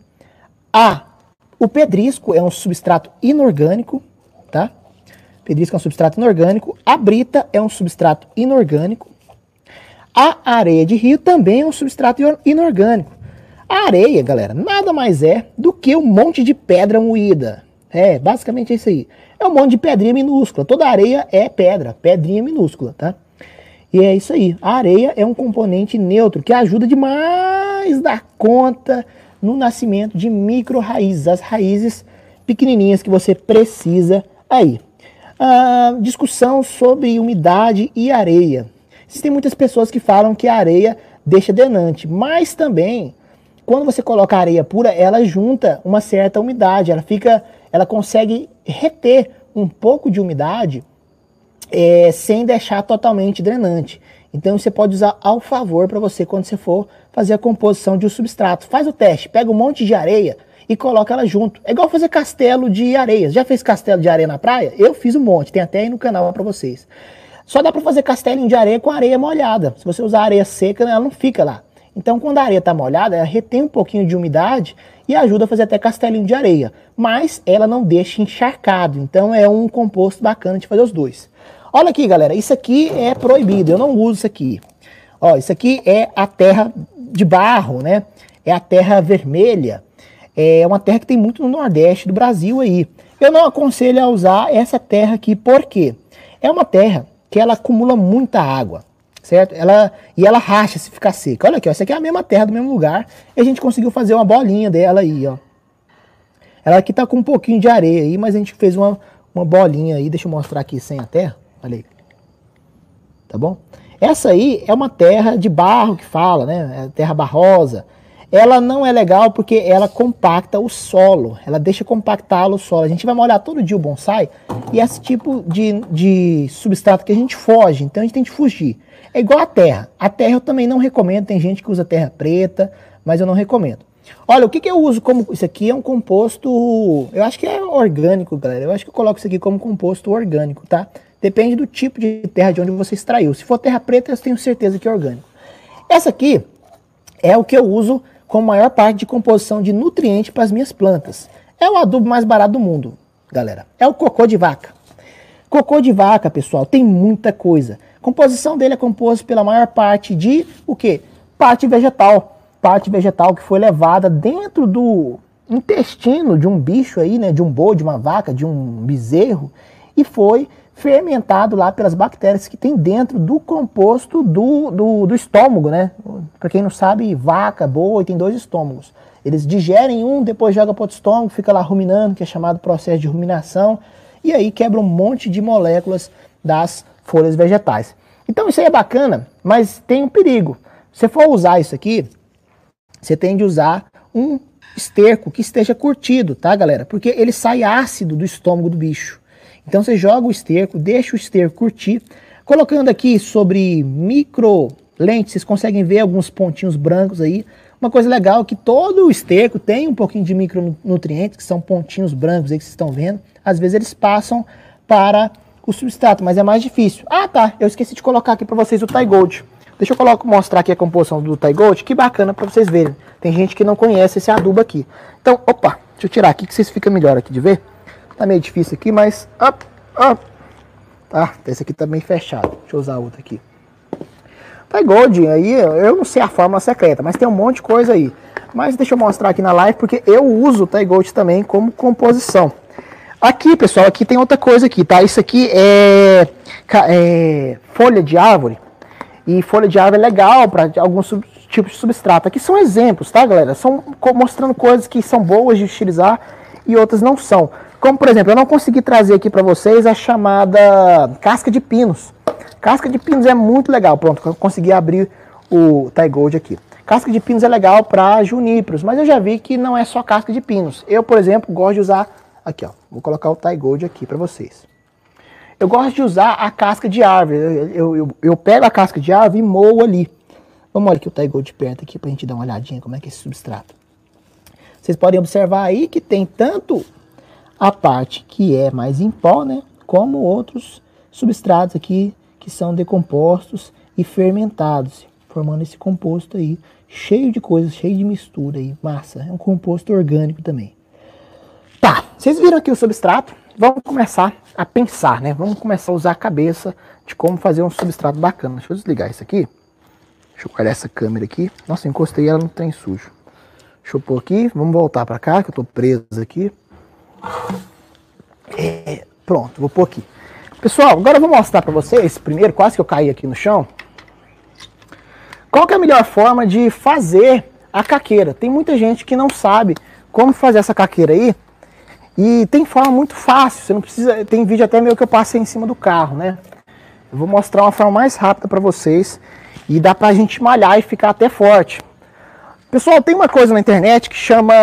O pedrisco é um substrato inorgânico, tá? Pedrisco é um substrato inorgânico. A brita é um substrato inorgânico. A areia de rio também é um substrato inorgânico. A areia, galera, nada mais é do que um monte de pedra moída. Basicamente é isso aí. É um monte de pedrinha minúscula. Toda areia é pedra, pedrinha minúscula, tá? E é isso aí. A areia é um componente neutro que ajuda demais da conta no nascimento de micro-raízes, as raízes pequenininhas que você precisa aí. Discussão sobre umidade e areia. Existem muitas pessoas que falam que a areia deixa drenante, mas também, quando você coloca areia pura, ela junta uma certa umidade, ela consegue reter um pouco de umidade sem deixar totalmente drenante. Então você pode usar ao favor para você quando você for fazer a composição de um substrato. Faz o teste, pega um monte de areia e coloca ela junto. É igual fazer castelo de areia. Já fez castelo de areia na praia? Eu fiz um monte, tem até aí no canal para vocês. Só dá para fazer castelinho de areia com areia molhada. Se você usar areia seca, ela não fica lá. Então quando a areia está molhada, ela retém um pouquinho de umidade e ajuda a fazer até castelinho de areia. Mas ela não deixa encharcado, então é um composto bacana de fazer os dois. Olha aqui, galera, isso aqui é proibido, eu não uso isso aqui. Ó, isso aqui é a terra de barro, né? É a terra vermelha. É uma terra que tem muito no Nordeste do Brasil aí. Eu não aconselho a usar essa terra aqui, por quê? É uma terra que ela acumula muita água, certo? E ela racha se ficar seca. Olha aqui, ó, essa aqui é a mesma terra do mesmo lugar e a gente conseguiu fazer uma bolinha dela aí, ó. Ela aqui tá com um pouquinho de areia aí, mas a gente fez uma bolinha aí. Deixa eu mostrar aqui sem a terra. Olha aí. Tá bom? Essa aí é uma terra de barro que fala, né? É terra barrosa. Ela não é legal porque ela compacta o solo. Ela deixa compactá-lo o solo. A gente vai molhar todo dia o bonsai e esse tipo de substrato que a gente foge. Então a gente tem que fugir. É igual a terra. A terra eu também não recomendo. Tem gente que usa terra preta, mas eu não recomendo. Olha, o que eu uso como... Isso aqui é um composto... Eu acho que é orgânico, galera. Eu acho que eu coloco isso aqui como composto orgânico, tá? Depende do tipo de terra de onde você extraiu. Se for terra preta, eu tenho certeza que é orgânico. Essa aqui é o que eu uso como maior parte de composição de nutriente para as minhas plantas. É o adubo mais barato do mundo, galera. É o cocô de vaca. Cocô de vaca, pessoal, tem muita coisa. A composição dele é composta pela maior parte de o quê? Parte vegetal. Parte vegetal que foi levada dentro do intestino de um bicho aí, né? De um boi, de uma vaca, de um bezerro. E foi fermentado lá pelas bactérias que tem dentro do composto do estômago, né? Para quem não sabe, vaca, boi, tem 2 estômagos. Eles digerem um, depois jogam para outro estômago, fica lá ruminando, que é chamado processo de ruminação, e aí quebra um monte de moléculas das folhas vegetais. Então isso aí é bacana, mas tem um perigo. Se você for usar isso aqui, você tem de usar um esterco que esteja curtido, tá, galera? Porque ele sai ácido do estômago do bicho. Então você joga o esterco, deixa o esterco curtir. Colocando aqui sobre micro lente, vocês conseguem ver alguns pontinhos brancos aí. Uma coisa legal é que todo o esterco tem um pouquinho de micronutrientes, que são pontinhos brancos aí que vocês estão vendo. Às vezes eles passam para o substrato, mas é mais difícil. Ah, tá, eu esqueci de colocar aqui para vocês o Thai-Gold. Deixa eu mostrar aqui a composição do Thai-Gold, que bacana para vocês verem. Tem gente que não conhece esse adubo aqui. Então, opa, deixa eu tirar aqui que vocês ficam melhor aqui de ver. Tá meio difícil aqui, mas... tá? Esse aqui tá bem fechado. Deixa eu usar outro aqui. Thai Gold, aí eu não sei a fórmula secreta, mas tem um monte de coisa aí. Mas deixa eu mostrar aqui na live, porque eu uso o Thai Gold também como composição. Aqui, pessoal, aqui tem outra coisa aqui, tá? Isso aqui é folha de árvore. E folha de árvore é legal para alguns tipos de substrato. Aqui são exemplos, tá, galera? São mostrando coisas que são boas de utilizar e outras não são. Como, por exemplo, eu não consegui trazer aqui para vocês a chamada casca de pinos. Casca de pinos é muito legal. Pronto, eu consegui abrir o Thai Gold aqui. Casca de pinos é legal para juníperos, mas eu já vi que não é só casca de pinos. Eu, por exemplo, gosto de usar... Aqui, ó. Vou colocar o Thai Gold aqui para vocês. Eu gosto de usar a casca de árvore. Eu pego a casca de árvore e moo ali. Vamos olhar aqui o Thai Gold de perto aqui pra gente dar uma olhadinha como é que é esse substrato. Vocês podem observar aí que tem tanto a parte que é mais em pó, né? Como outros substratos aqui que são decompostos e fermentados. Formando esse composto aí. Cheio de coisas, cheio de mistura aí. Massa. É um composto orgânico também. Tá, vocês viram aqui o substrato, vamos começar a pensar, né? Vamos começar a usar a cabeça de como fazer um substrato bacana. Deixa eu desligar isso aqui. Deixa eu olhar essa câmera aqui. Nossa, encostei ela no trem sujo. Deixa eu pôr aqui, vamos voltar pra cá, que eu tô preso aqui. Pronto, vou pôr aqui. Pessoal, agora eu vou mostrar pra vocês, primeiro, quase que eu caí aqui no chão. Qual que é a melhor forma de fazer a caqueira? Tem muita gente que não sabe como fazer essa caqueira aí. E tem forma muito fácil, você não precisa, tem vídeo até meu que eu passei em cima do carro, né? Eu vou mostrar uma forma mais rápida para vocês e dá pra gente malhar e ficar até forte. Pessoal, tem uma coisa na internet que chama,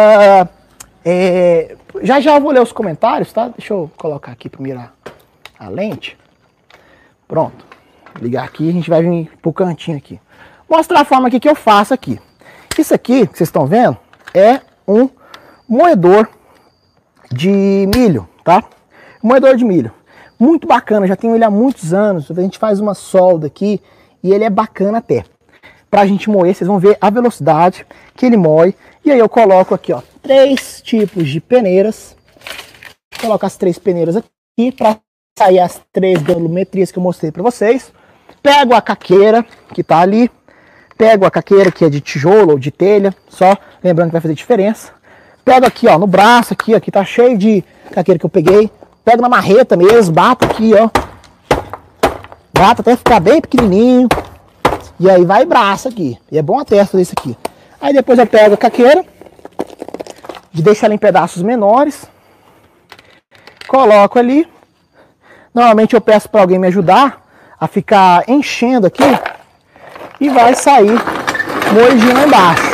já eu vou ler os comentários, tá? Deixa eu colocar aqui primeiro a lente. Pronto, ligar aqui, a gente vai vir pro cantinho aqui. Mostrar a forma aqui que eu faço aqui. Isso aqui, que vocês estão vendo, é um moedor de milho, tá? Moedor de milho. Muito bacana, já tenho ele há muitos anos. A gente faz uma solda aqui e ele é bacana até. Pra gente moer, vocês vão ver a velocidade que ele moe. E aí eu coloco aqui, ó, 3 tipos de peneiras. Coloco as 3 peneiras aqui pra sair as 3 granulometrias que eu mostrei pra vocês. Pego a caqueira que tá ali. Pego a caqueira que é de tijolo ou de telha, só lembrando que vai fazer diferença. Pego aqui, ó, no braço aqui tá cheio de caqueira que eu peguei. Pego na marreta mesmo, bato aqui, ó. Bato até ficar bem pequenininho. E aí vai braço aqui. E é bom até fazer isso aqui. Aí depois eu pego a caqueira, deixo ela em pedaços menores. Coloco ali. Normalmente eu peço para alguém me ajudar a ficar enchendo aqui. E vai sair moidinho lá embaixo.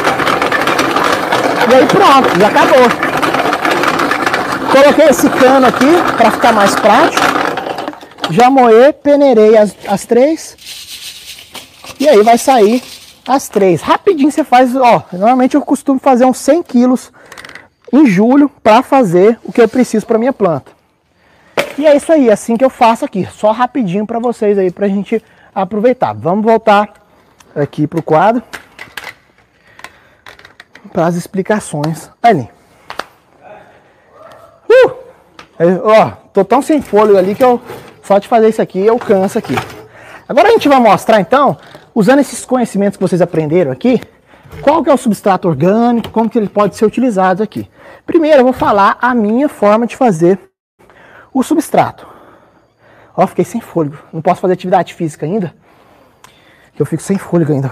E aí pronto, já acabou. Coloquei esse cano aqui para ficar mais prático. Já moei, peneirei as 3. E aí vai sair as 3. Rapidinho você faz, ó. Normalmente eu costumo fazer uns 100 quilos em julho para fazer o que eu preciso para minha planta. E é isso aí, assim que eu faço aqui. Só rapidinho para vocês aí, pra gente aproveitar. Vamos voltar aqui pro quadro. Para as explicações. Ali. Ó, tô tão sem fôlego ali que eu só de fazer isso aqui eu canso aqui. Agora a gente vai mostrar então, usando esses conhecimentos que vocês aprenderam aqui, qual que é o substrato orgânico, como que ele pode ser utilizado aqui. Primeiro eu vou falar a minha forma de fazer o substrato. Ó, fiquei sem fôlego. Não posso fazer atividade física ainda, que eu fico sem fôlego ainda.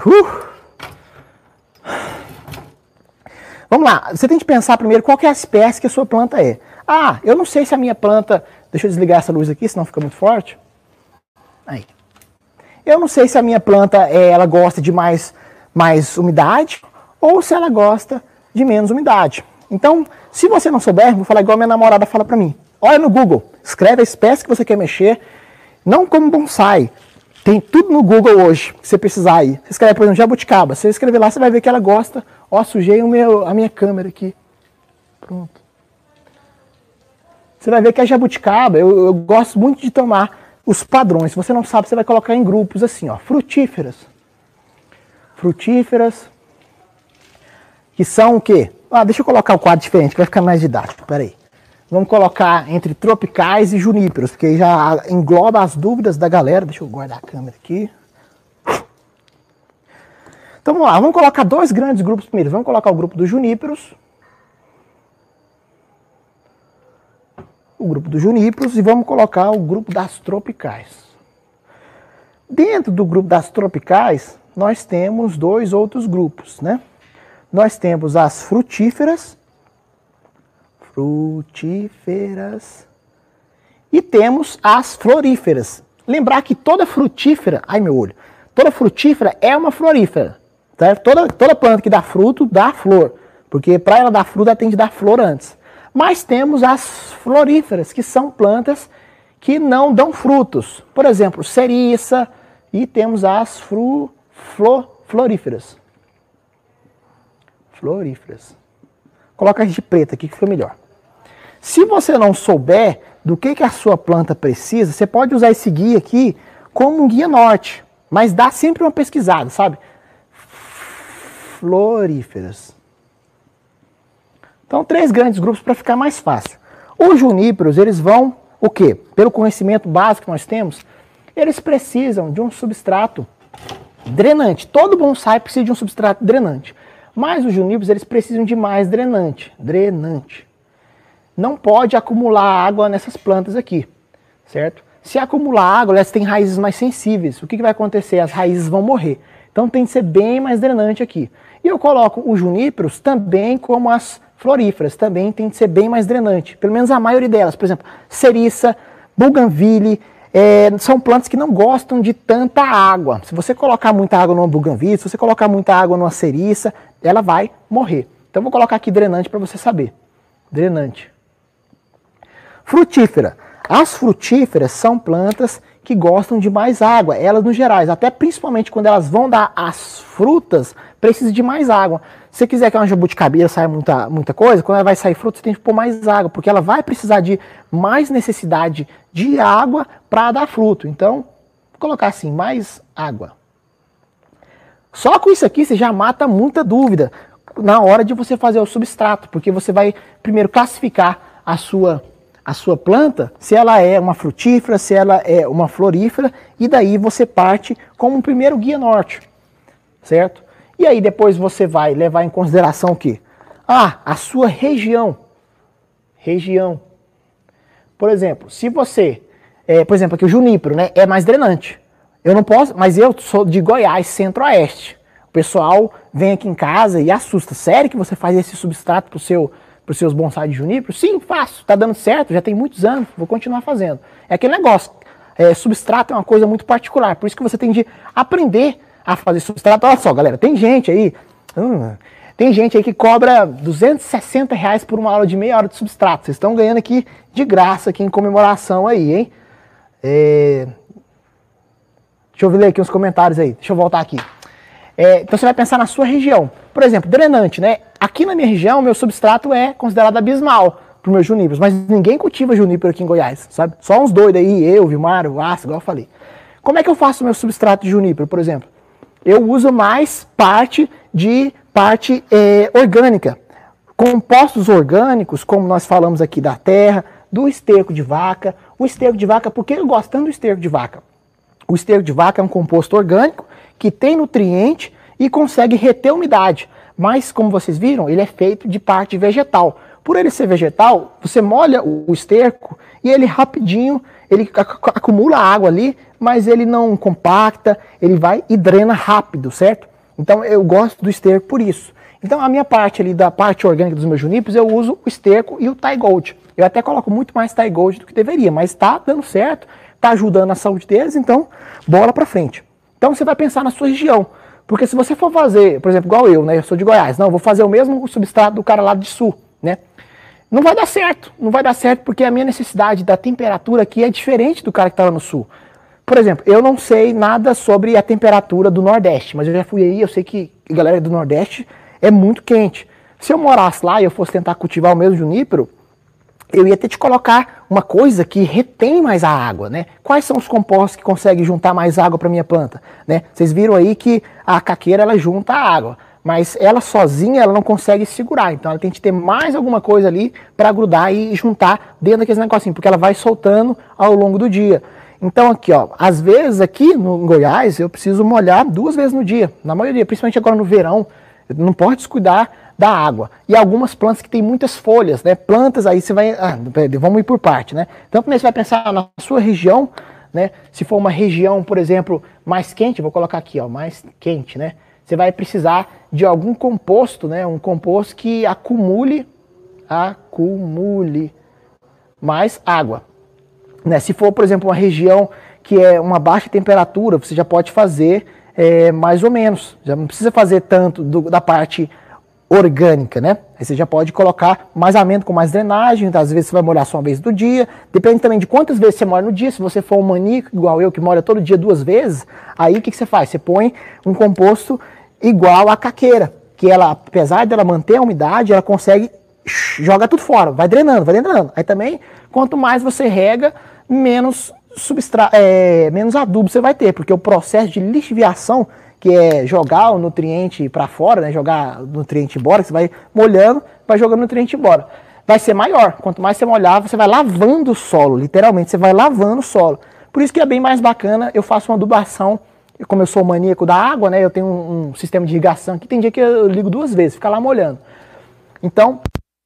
Vamos lá, você tem que pensar primeiro qual que é a espécie que a sua planta é. Ah, eu não sei se a minha planta... Deixa eu desligar essa luz aqui, senão fica muito forte. Aí. Eu não sei se a minha planta ela gosta de mais umidade ou se ela gosta de menos umidade. Então, se você não souber, vou falar igual minha namorada fala pra mim. Olha no Google, escreve a espécie que você quer mexer, não como bonsai. Tem tudo no Google hoje, que você precisar aí. Você escreve, por exemplo, jabuticaba. Se você escrever lá, você vai ver que ela gosta. Ó, sujei a minha câmera aqui. Pronto. Você vai ver que a jabuticaba, eu gosto muito de tomar os padrões. Se você não sabe, você vai colocar em grupos assim, ó. Frutíferas. Frutíferas. Que são o quê? Ah, deixa eu colocar o quadro diferente, que vai ficar mais didático. Pera aí. Vamos colocar entre tropicais e juníperos, porque aí já engloba as dúvidas da galera. Deixa eu guardar a câmera aqui. Então vamos lá, vamos colocar dois grandes grupos primeiro. Vamos colocar o grupo dos juníperos. O grupo dos juníperos e vamos colocar o grupo das tropicais. Dentro do grupo das tropicais, nós temos dois outros grupos, né? Nós temos as frutíferas e temos as floríferas. Lembrar que toda frutífera, ai meu olho, toda frutífera é uma florífera, certo? Toda planta que dá fruto dá flor, porque para ela dar fruto ela tem que dar flor antes. Mas temos as floríferas, que são plantas que não dão frutos. Por exemplo, ceriça, e temos as floríferas. Coloca a de preta aqui que fica melhor. Se você não souber do que a sua planta precisa, você pode usar esse guia aqui como um guia norte, mas dá sempre uma pesquisada, sabe? Floríferas. Então, 3 grandes grupos para ficar mais fácil. Os juníperos, eles vão, o quê? Pelo conhecimento básico que nós temos, eles precisam de um substrato drenante. Todo bonsai precisa de um substrato drenante. Mas os juníperos, eles precisam de mais drenante. Não pode acumular água nessas plantas aqui, certo? Se acumular água, elas têm raízes mais sensíveis. O que vai acontecer? As raízes vão morrer. Então tem que ser bem mais drenante aqui. E eu coloco os juníperos também como as floríferas, também tem que ser bem mais drenante. Pelo menos a maioria delas. Por exemplo, ceriça, bougainville, são plantas que não gostam de tanta água. Se você colocar muita água numa bougainville, se você colocar muita água numa ceriça, ela vai morrer. Então vou colocar aqui drenante para você saber. Drenante. Frutífera. As frutíferas são plantas que gostam de mais água, elas no gerais, até principalmente quando elas vão dar as frutas, precisa de mais água. Se você quiser que uma jabuticabeira saia muita coisa, quando ela vai sair fruta, você tem que pôr mais água, porque ela vai precisar de mais necessidade de água para dar fruto. Então, vou colocar assim, mais água. Só com isso aqui você já mata muita dúvida na hora de você fazer o substrato, porque você vai primeiro classificar a sua planta, se ela é uma frutífera, se ela é uma florífera, e daí você parte como um primeiro guia norte, certo? E aí depois você vai levar em consideração o quê? A sua região. Por exemplo, se você, por exemplo, aqui o junípero, né, é mais drenante. Eu não posso, mas eu sou de Goiás, centro-oeste. O pessoal vem aqui em casa e assusta. Sério que você faz esse substrato para os seus bonsai de junípero? Sim, faço. Está dando certo, já tem muitos anos, vou continuar fazendo. É aquele negócio, substrato é uma coisa muito particular, por isso que você tem de aprender a fazer substrato. Olha só, galera, tem gente aí que cobra R$260 por uma aula de meia hora de substrato. Vocês estão ganhando aqui de graça, aqui em comemoração aí, hein? Deixa eu ler aqui uns comentários aí, deixa eu voltar aqui. Então você vai pensar na sua região. Por exemplo, drenante, né? Aqui na minha região, meu substrato é considerado abismal para os meus juníperos, mas ninguém cultiva junípero aqui em Goiás, sabe? Só uns doidos aí, eu, Vilmar, o Aço, igual eu falei. Como é que eu faço o meu substrato de junípero, por exemplo? Eu uso mais parte orgânica. Compostos orgânicos, como nós falamos aqui da terra, do esterco de vaca. O esterco de vaca, por que eu gosto tanto do esterco de vaca? O esterco de vaca é um composto orgânico que tem nutriente e consegue reter umidade. Mas, como vocês viram, ele é feito de parte vegetal. Por ele ser vegetal, você molha o esterco e ele rapidinho, ele acumula água ali, mas ele não compacta, ele vai e drena rápido, certo? Então eu gosto do esterco por isso. Então a minha parte ali, da parte orgânica dos meus juníperos, eu uso o esterco e o Thai Gold. Eu até coloco muito mais Thai Gold do que deveria, mas está dando certo, está ajudando a saúde deles, então bola para frente. Então você vai pensar na sua região. Porque se você for fazer, por exemplo, igual eu, né? Eu sou de Goiás. Não, vou fazer o mesmo substrato do cara lá de sul, né? Não vai dar certo. Não vai dar certo porque a minha necessidade da temperatura aqui é diferente do cara que está lá no sul. Por exemplo, eu não sei nada sobre a temperatura do Nordeste, mas eu já fui aí, eu sei que a galera do Nordeste é muito quente. Se eu morasse lá e eu fosse tentar cultivar o mesmo junípero, eu ia ter que colocar uma coisa que retém mais a água, né? Quais são os compostos que conseguem juntar mais água para minha planta, né? Vocês viram aí que a caqueira ela junta a água, mas ela sozinha ela não consegue segurar, então ela tem que ter mais alguma coisa ali para grudar e juntar dentro daquele negocinho, porque ela vai soltando ao longo do dia. Então aqui, ó, às vezes aqui no Goiás eu preciso molhar 2 vezes no dia, na maioria, principalmente agora no verão, não pode descuidar da água. E algumas plantas que tem muitas folhas, né? Plantas aí você vai, vamos ir por parte, né? Então primeiro você vai pensar na sua região, né? Se for uma região, por exemplo, mais quente, vou colocar aqui, ó, mais quente, né? Você vai precisar de algum composto, né? Um composto que acumule mais água. Né? Se for, por exemplo, uma região que é uma baixa temperatura, você já pode fazer mais ou menos. Já não precisa fazer tanto da parte orgânica, né? Aí você já pode colocar mais ameno com mais drenagem, então, às vezes você vai molhar só uma vez do dia, depende também de quantas vezes você molha no dia. Se você for um maníaco igual eu, que molha todo dia 2 vezes, aí o que você faz? Você põe um composto igual a caqueira, que ela, apesar dela manter a umidade, ela consegue joga tudo fora, vai drenando, vai drenando. Aí também, quanto mais você rega, menos menos adubo você vai ter, porque o processo de lixiviação, que é jogar o nutriente para fora, né, jogar o nutriente embora, que você vai molhando, vai jogando o nutriente embora, vai ser maior. Quanto mais você molhar, você vai lavando o solo, literalmente, você vai lavando o solo. Por isso que é bem mais bacana, eu faço uma adubação, como eu sou maníaco da água, né, eu tenho um sistema de irrigação que tem dia que eu ligo 2 vezes, fica lá molhando. Então,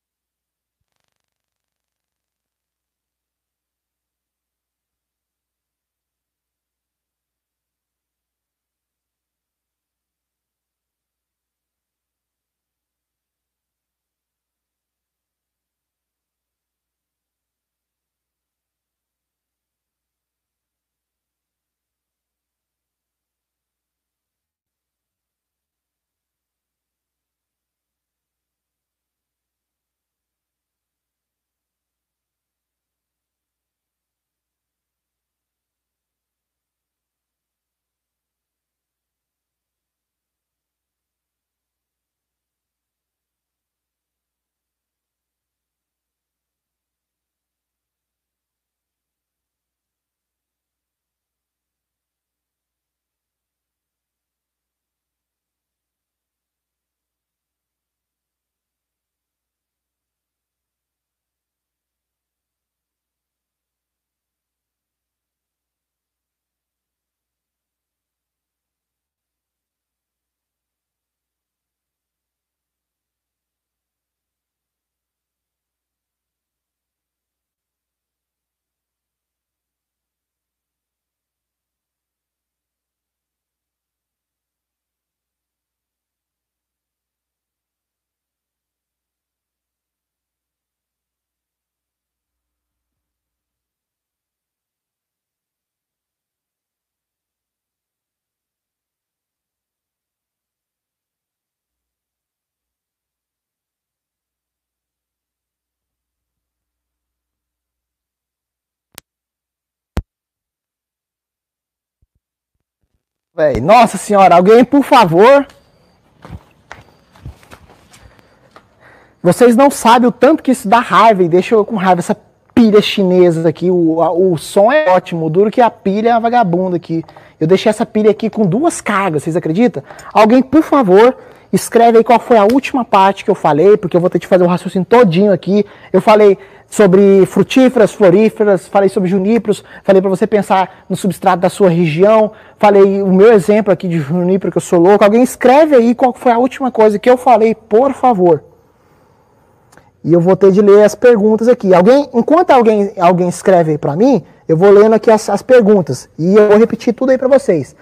véi, nossa senhora, alguém, por favor. Vocês não sabem o tanto que isso dá raiva e deixa eu com raiva essa pilha chinesa aqui. O som é ótimo, o duro que a pilha é uma vagabunda aqui. Eu deixei essa pilha aqui com 2 cargas, vocês acreditam? Alguém, por favor, escreve aí qual foi a última parte que eu falei, porque eu vou ter que fazer o raciocínio todinho aqui. Eu falei sobre frutíferas, floríferas, falei sobre juníperos, falei para você pensar no substrato da sua região, falei o meu exemplo aqui de junípero, que eu sou louco. Alguém escreve aí qual foi a última coisa que eu falei, por favor. E eu vou ter de ler as perguntas aqui. Enquanto alguém escreve aí para mim, eu vou lendo aqui as perguntas. E eu vou repetir tudo aí para vocês.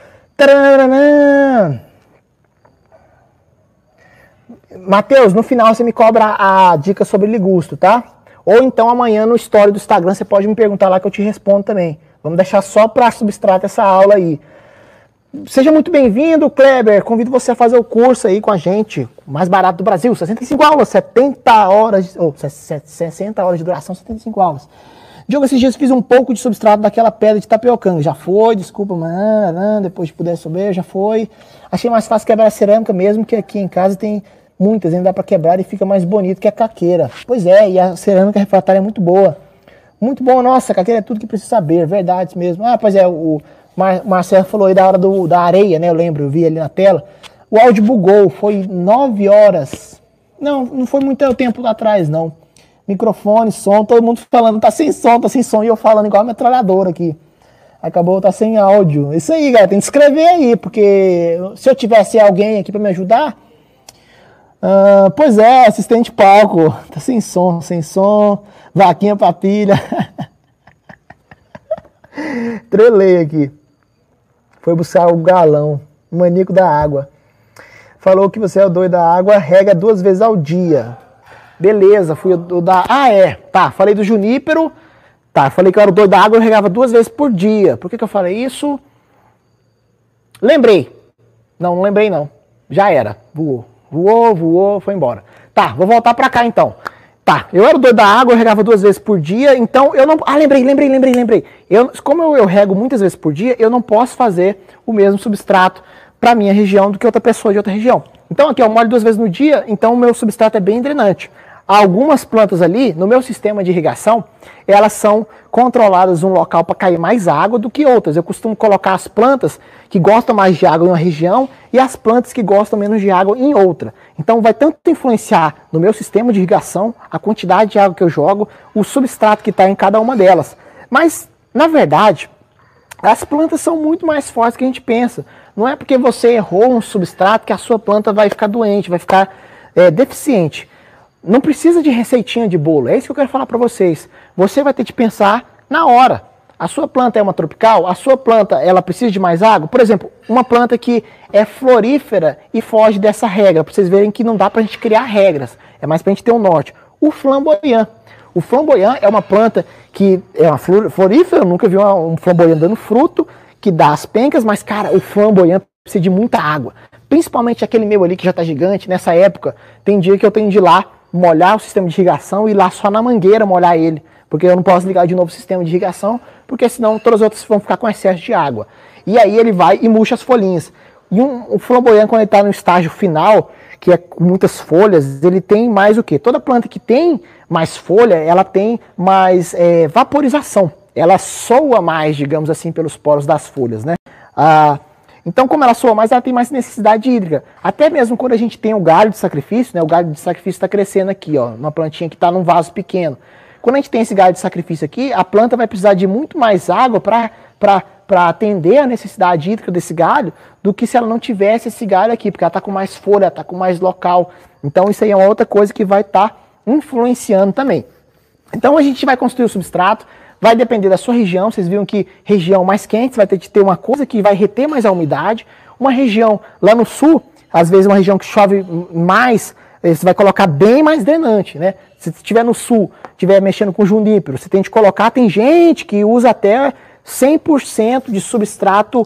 Matheus, no final você me cobra a dica sobre ligusto, tá? Ou então amanhã no story do Instagram você pode me perguntar lá que eu te respondo também. Vamos deixar só para substrato essa aula aí. Seja muito bem-vindo, Kleber. Convido você a fazer o curso aí com a gente, o mais barato do Brasil. 65 aulas, 70 horas, ou 60 horas de duração, 75 aulas. Diogo, esses dias fiz um pouco de substrato daquela pedra de tapiocanga. Já foi, desculpa, mano, depois de puder saber, já foi. Achei mais fácil quebrar a cerâmica mesmo, que aqui em casa tem muitas, ainda dá para quebrar e fica mais bonito que a caqueira. Pois é, e a cerâmica refratária é muito boa. Muito bom, nossa, a caqueira é tudo que precisa saber, verdade mesmo. Ah, pois é, o Marcelo falou aí da hora da areia, né? Eu lembro, eu vi ali na tela. O áudio bugou, foi 9 horas. Não foi muito tempo atrás, não. Microfone, som, todo mundo falando, tá sem som, e eu falando igual a metralhadora aqui. Acabou, tá sem áudio. Isso aí, galera, tem que escrever aí, porque se eu tivesse alguém aqui pra me ajudar... pois é, assistente palco, tá sem som, vaquinha pra pilha. Trelei aqui. Foi buscar o galão, o maníaco da água. Falou que você é o doido da água, rega 2 vezes ao dia. Beleza, fui o da... tá, falei do junípero. Tá, falei que eu era o doido da água, eu regava 2 vezes por dia. Por que eu falei isso? Lembrei. Não lembrei não. Já era, voou, foi embora. Tá, vou voltar pra cá então. Tá, eu era o doido da água, eu regava 2 vezes por dia, então eu não... lembrei. Como eu rego muitas vezes por dia, eu não posso fazer o mesmo substrato para minha região do que outra pessoa de outra região. Então aqui eu molho 2 vezes no dia, então o meu substrato é bem drenante. Algumas plantas ali, no meu sistema de irrigação, elas são controladas num local para cair mais água do que outras. Eu costumo colocar as plantas que gostam mais de água em uma região e as plantas que gostam menos de água em outra. Então vai tanto influenciar no meu sistema de irrigação, a quantidade de água que eu jogo, o substrato que está em cada uma delas. Mas, na verdade, as plantas são muito mais fortes do que a gente pensa. Não é porque você errou um substrato que a sua planta vai ficar doente, vai ficar deficiente. Não precisa de receitinha de bolo, é isso que eu quero falar para vocês. Você vai ter que pensar na hora. A sua planta é uma tropical? A sua planta, ela precisa de mais água? Por exemplo, uma planta que é florífera e foge dessa regra, para vocês verem que não dá para a gente criar regras, é mais para a gente ter um norte. O flamboyant. O flamboyant é uma planta que é uma florífera, eu nunca vi um flamboyant dando fruto, que dá as pencas, mas cara, o flamboyant precisa de muita água. Principalmente aquele meu ali que já está gigante, nessa época, tem dia que eu tenho de ir lá molhar o sistema de irrigação e ir lá só na mangueira molhar ele. Porque eu não posso ligar de novo o sistema de irrigação, porque senão todas as outras vão ficar com excesso de água. E aí ele vai e murcha as folhinhas. E o flamboyant, quando ele está no estágio final, que é com muitas folhas, ele tem mais o quê? Toda planta que tem mais folha, ela tem mais vaporização. Ela soa mais, digamos assim, pelos poros das folhas, né? Então, como ela soa mais, ela tem mais necessidade hídrica. Até mesmo quando a gente tem o galho de sacrifício, né? O galho de sacrifício está crescendo aqui, ó, uma plantinha que está num vaso pequeno. Quando a gente tem esse galho de sacrifício aqui, a planta vai precisar de muito mais água para atender a necessidade hídrica desse galho do que se ela não tivesse esse galho aqui, porque ela está com mais folha, está com mais local. Então, isso aí é uma outra coisa que vai estar influenciando também. Então, a gente vai construir o substrato. Vai depender da sua região, vocês viram que região mais quente, você vai ter que ter uma coisa que vai reter mais a umidade. Uma região lá no sul, às vezes uma região que chove mais, você vai colocar bem mais drenante, né? Se estiver no sul, estiver mexendo com junípero, você tem que colocar, tem gente que usa até 100% de substrato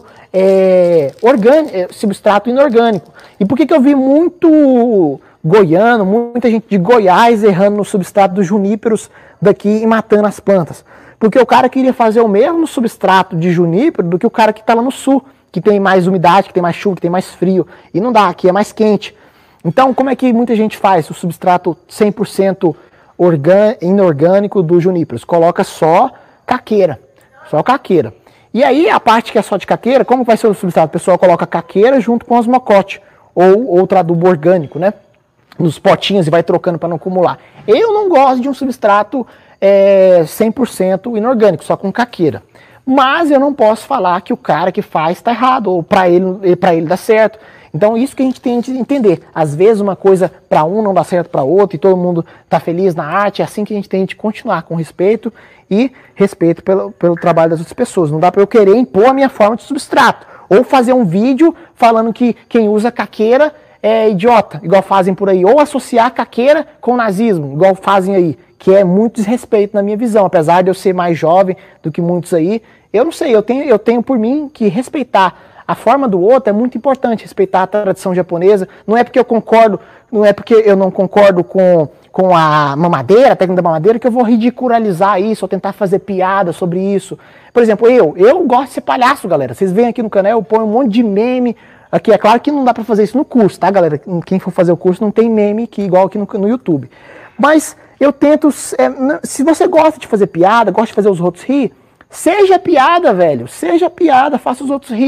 substrato inorgânico. E por que eu vi muito goiano, muita gente de Goiás errando no substrato dos juníperos daqui e matando as plantas? Porque o cara queria fazer o mesmo substrato de junípero do que o cara que está lá no sul, que tem mais umidade, que tem mais chuva, que tem mais frio. E não dá, aqui é mais quente. Então, como é que muita gente faz o substrato 100% inorgânico dos juníperos? Coloca só caqueira. Só caqueira. E aí, a parte que é só de caqueira, como vai ser o substrato? O pessoal coloca caqueira junto com osmocote, ou outro adubo orgânico, né? Nos potinhos e vai trocando para não acumular. Eu não gosto de um substrato 100% inorgânico, só com caqueira. Mas eu não posso falar que o cara que faz está errado, ou para ele dá certo. Então isso que a gente tem que entender. Às vezes uma coisa para um não dá certo para outro e todo mundo está feliz na arte. É assim que a gente tem que continuar, com respeito e respeito pelo trabalho das outras pessoas. Não dá para eu querer impor a minha forma de substrato. Ou fazer um vídeo falando que quem usa caqueira é idiota, igual fazem por aí. Ou associar caqueira com nazismo, igual fazem aí. Que é muito desrespeito na minha visão. Apesar de eu ser mais jovem do que muitos aí, eu não sei, eu tenho por mim que respeitar a forma do outro é muito importante, respeitar a tradição japonesa. Não é porque eu concordo, não é porque eu não concordo com a mamadeira, a técnica da mamadeira, que eu vou ridicularizar isso, ou tentar fazer piada sobre isso. Por exemplo, eu gosto de ser palhaço, galera. Vocês veem aqui no canal, eu ponho um monte de meme. Aqui, é claro que não dá pra fazer isso no curso, tá, galera? Quem for fazer o curso não tem meme aqui, igual aqui no YouTube. Mas eu tento, se você gosta de fazer piada, gosta de fazer os outros rir, seja piada, velho, seja piada, faça os outros rir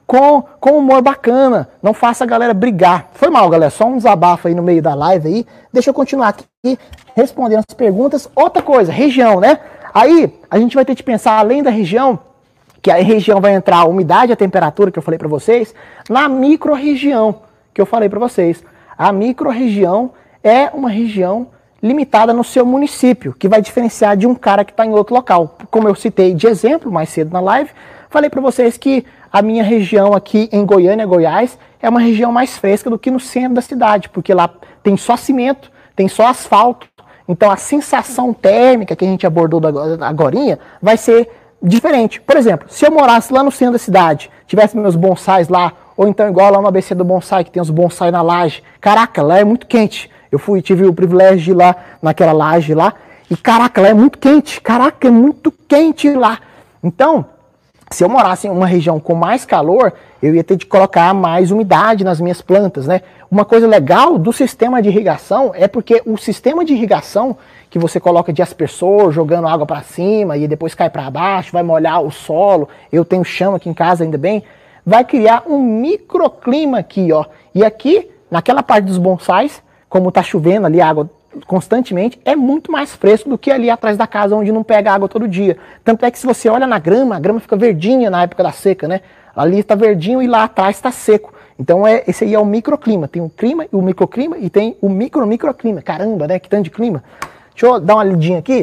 com humor bacana. Não faça a galera brigar. Foi mal, galera. Só um desabafo aí no meio da live aí. Deixa eu continuar aqui respondendo as perguntas. Outra coisa, região, né? Aí a gente vai ter que pensar, além da região, que a região vai entrar a umidade e a temperatura que eu falei para vocês, na micro-região que eu falei para vocês. A micro-região é uma região limitada no seu município, que vai diferenciar de um cara que está em outro local. Como eu citei de exemplo mais cedo na live, falei para vocês que a minha região aqui em Goiânia, Goiás, é uma região mais fresca do que no centro da cidade, porque lá tem só cimento, tem só asfalto. Então a sensação térmica que a gente abordou agorinha vai ser diferente. Por exemplo, se eu morasse lá no centro da cidade, tivesse meus bonsais lá, ou então igual lá no ABC do bonsai, que tem os bonsai na laje, caraca, lá é muito quente. Eu tive o privilégio de ir lá naquela laje lá, e caraca, lá é muito quente, caraca, é muito quente lá. Então, se eu morasse em uma região com mais calor, eu ia ter de colocar mais umidade nas minhas plantas, né? Uma coisa legal do sistema de irrigação é porque o sistema de irrigação que você coloca de aspersor, jogando água para cima e depois cai para baixo, vai molhar o solo, eu tenho chão aqui em casa ainda bem, vai criar um microclima aqui, ó. E aqui, naquela parte dos bonsais, como tá chovendo ali água constantemente, é muito mais fresco do que ali atrás da casa, onde não pega água todo dia. Tanto é que se você olha na grama, a grama fica verdinha na época da seca, né? Ali está verdinho e lá atrás está seco. Então esse aí é o microclima. Tem o clima e o microclima e tem o microclima. Caramba, né? Que tanto de clima. Deixa eu dar uma lidinha aqui.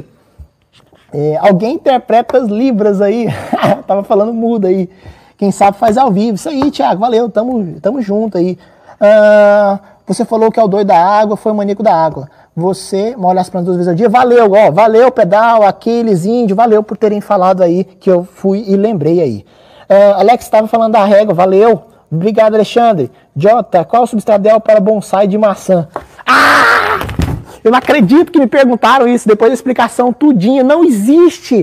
Alguém interpreta as libras aí. Tava falando mudo aí. Quem sabe faz ao vivo. Isso aí, Thiago. Valeu. Tamo junto aí. Você falou que é o doido da água, foi o maníaco da água. Você molha as plantas 2 vezes ao dia. Valeu, ó. Valeu, Pedal, Aquiles, Índio. Valeu por terem falado aí, que eu fui e lembrei aí. Alex estava falando da régua. Valeu. Obrigado, Alexandre. Jota, qual o substrato ideal para bonsai de maçã? Eu não acredito que me perguntaram isso depois da explicação tudinha. Não existe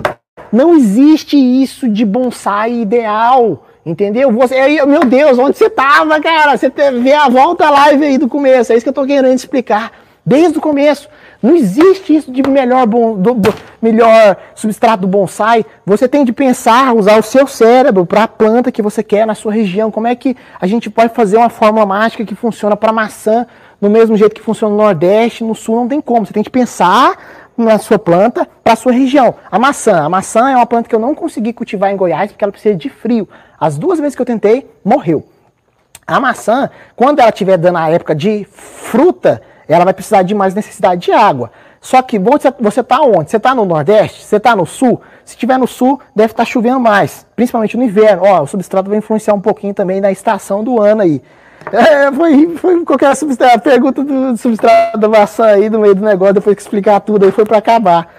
isso de bonsai ideal. Entendeu? Meu Deus, onde você tava, cara? Você vê a volta à live aí do começo. É isso que eu tô querendo explicar. Desde o começo. Não existe isso de melhor substrato do bonsai. Você tem de pensar, usar o seu cérebro para a planta que você quer na sua região. Como é que a gente pode fazer uma fórmula mágica que funciona para maçã no mesmo jeito que funciona no Nordeste, no Sul? Não tem como. Você tem que pensar na sua planta para a sua região. A maçã é uma planta que eu não consegui cultivar em Goiás porque ela precisa de frio. As 2 vezes que eu tentei, morreu. A maçã, quando ela estiver dando a época de fruta, ela vai precisar de mais necessidade de água. Só que você está onde? Você está no Nordeste? Você está no Sul? Se estiver no Sul, deve estar chovendo mais, principalmente no inverno. Ó, o substrato vai influenciar um pouquinho também na estação do ano aí. Foi qualquer substrato, pergunta do substrato da maçã aí no meio do negócio, depois que explicar tudo aí foi para acabar.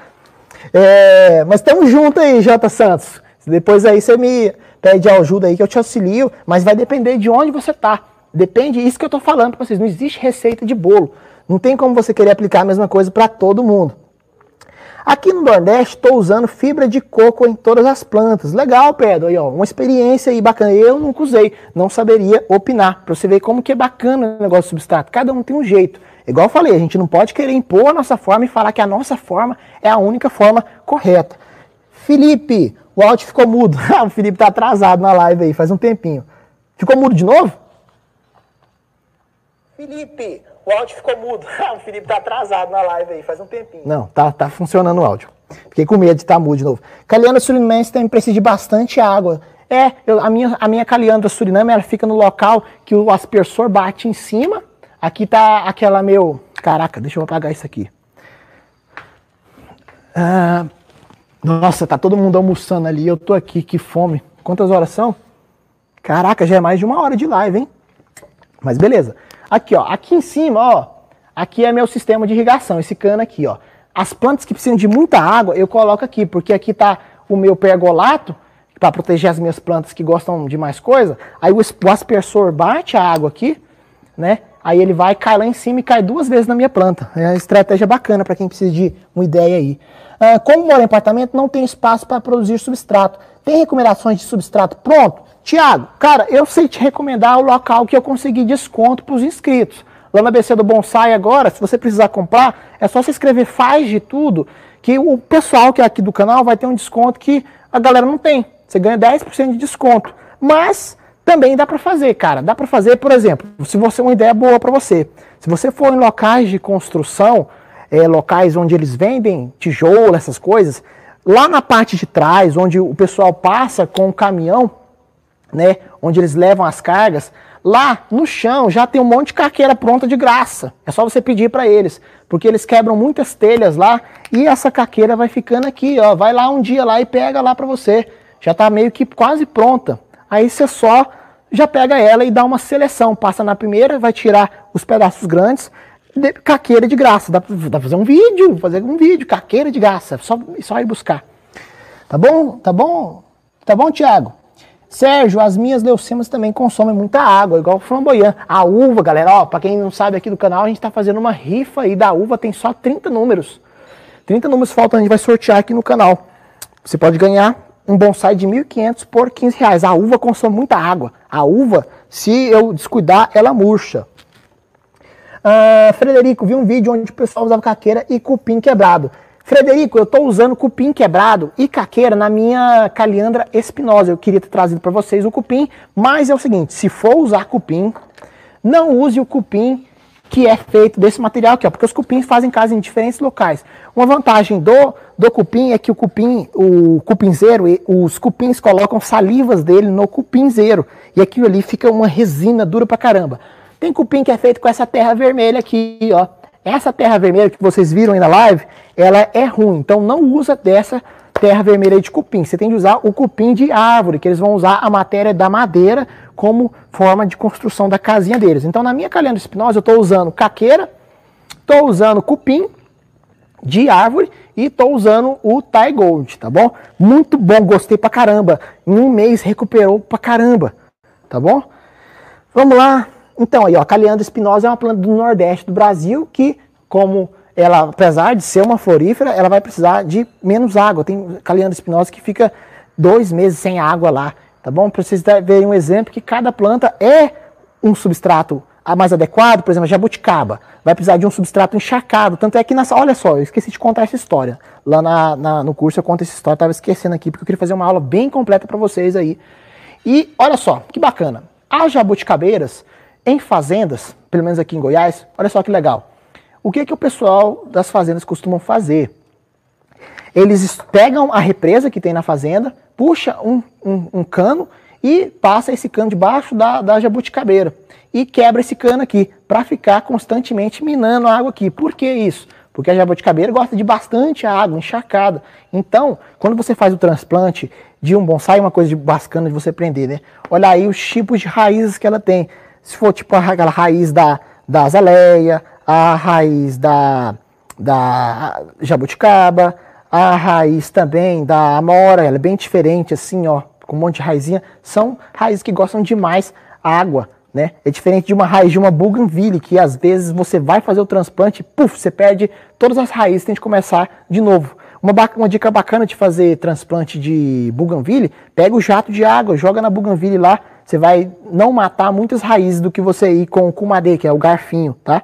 Mas estamos juntos aí, J. Santos. Depois aí você me pede ajuda aí que eu te auxilio, mas vai depender de onde você está. Depende, isso que eu estou falando para vocês, não existe receita de bolo. Não tem como você querer aplicar a mesma coisa para todo mundo. Aqui no Nordeste, estou usando fibra de coco em todas as plantas. Legal, Pedro. Aí, ó, uma experiência aí bacana. Eu nunca usei, não saberia opinar. Para você ver como que é bacana o negócio de substrato. Cada um tem um jeito. Igual eu falei, a gente não pode querer impor a nossa forma e falar que a nossa forma é a única forma correta. Felipe, o áudio ficou mudo. O Felipe tá atrasado na live aí, faz um tempinho. Ficou mudo de novo? Felipe, o áudio ficou mudo. O Felipe tá atrasado na live aí, faz um tempinho. Não, tá funcionando o áudio. Fiquei com medo de estar mudo de novo. Caliandra surinamense também precisa de bastante água. A minha caliandra suriname, ela fica no local que o aspersor bate em cima. Aqui tá aquela meu... Caraca, deixa eu apagar isso aqui. Nossa, tá todo mundo almoçando ali, eu tô aqui, que fome. Quantas horas são? Caraca, já é mais de 1 hora de live, hein? Mas beleza. Aqui, ó, aqui em cima, ó, aqui é meu sistema de irrigação, esse cano aqui, ó. As plantas que precisam de muita água, eu coloco aqui, porque aqui tá o meu pergolato, para proteger as minhas plantas que gostam de mais coisa. Aí o aspersor bate a água aqui, né? Aí ele vai, cai lá em cima e cai 2 vezes na minha planta. É uma estratégia bacana para quem precisa de uma ideia aí. Como moro em apartamento, não tem espaço para produzir substrato. Tem recomendações de substrato pronto? Tiago, cara, eu sei te recomendar o local que eu consegui desconto para os inscritos. Lá na ABC do Bonsai agora, se você precisar comprar, é só você escrever faz de tudo, que o pessoal que é aqui do canal vai ter um desconto que a galera não tem. Você ganha 10% de desconto. Mas Também dá para fazer, cara. Dá para fazer, por exemplo, se você uma ideia boa para você. Se você for em locais de construção, locais onde eles vendem tijolo, essas coisas, lá na parte de trás, onde o pessoal passa com o caminhão, né, onde eles levam as cargas, lá no chão já tem um monte de caqueira pronta de graça. É só você pedir para eles, porque eles quebram muitas telhas lá e essa caqueira vai ficando aqui, ó. Vai lá um dia lá e pega lá para você. Já tá meio que quase pronta. Aí você só já pega ela e dá uma seleção. Passa na primeira, vai tirar os pedaços grandes, caqueira de graça. Dá pra fazer um vídeo, caqueira de graça. Só ir buscar. Tá bom? Tá bom? Tá bom, Thiago? Sérgio, as minhas leucemas também consomem muita água, igual o flamboyant. A uva, galera, ó, pra quem não sabe aqui do canal, a gente tá fazendo uma rifa aí da uva, tem só 30 números. 30 números faltam, a gente vai sortear aqui no canal. Você pode ganhar um bonsai de 1.500 por R$15. A uva consome muita água. A uva, se eu descuidar, ela murcha. Frederico, vi um vídeo onde o pessoal usava caqueira e cupim quebrado. Frederico, eu estou usando cupim quebrado e caqueira na minha Calliandra espinosa. Eu queria ter trazido para vocês o cupim, mas é o seguinte, se for usar cupim, não use o cupim que é feito desse material aqui, ó, porque os cupins fazem casa em diferentes locais. Uma vantagem do cupim é que o cupinzeiro, os cupins colocam salivas dele no cupinzeiro, e aquilo ali fica uma resina dura pra caramba. Tem cupim que é feito com essa terra vermelha aqui, ó. Essa terra vermelha que vocês viram aí na live, ela é ruim, então não usa dessa terra vermelha de cupim. Você tem de usar o cupim de árvore, que eles vão usar a matéria da madeira como forma de construção da casinha deles. Então na minha Calliandra espinosa eu estou usando caqueira, estou usando cupim de árvore e estou usando o Thai Gold, tá bom? Muito bom, gostei pra caramba. Em um mês recuperou pra caramba, tá bom? Vamos lá. Então aí, ó, a Calliandra espinosa é uma planta do Nordeste do Brasil que, como ela, apesar de ser uma florífera, ela vai precisar de menos água. Tem Calliandra espinosa que fica 2 meses sem água lá, tá bom? Para vocês verem um exemplo que cada planta é um substrato mais adequado. Por exemplo, a jabuticaba vai precisar de um substrato encharcado. Tanto é que, olha só, eu esqueci de contar essa história. Lá no curso eu conto essa história, estava esquecendo aqui, porque eu queria fazer uma aula bem completa para vocês aí. E olha só, que bacana. As jabuticabeiras, em fazendas, pelo menos aqui em Goiás, olha só que legal. O que o pessoal das fazendas costumam fazer? Eles pegam a represa que tem na fazenda, puxa um cano e passa esse cano debaixo da jabuticabeira. E quebra esse cano aqui, para ficar constantemente minando a água aqui. Por que isso? Porque a jabuticabeira gosta de bastante água, encharcada. Então, quando você faz o transplante de um bonsai, uma coisa bacana de você aprender, né? Olha aí os tipos de raízes que ela tem. Se for tipo aquela raiz da azaleia, a raiz da jabuticaba, a raiz também da amora, ela é bem diferente assim, ó, com um monte de raizinha. São raízes que gostam de mais água, né? É diferente de uma raiz de uma bougainville, que às vezes você vai fazer o transplante, puf, você perde todas as raízes, tem que começar de novo. Uma dica bacana de fazer transplante de bougainville, pega o jato de água, joga na bougainville lá, você vai não matar muitas raízes do que você ir com o kumadê, que é o garfinho, tá?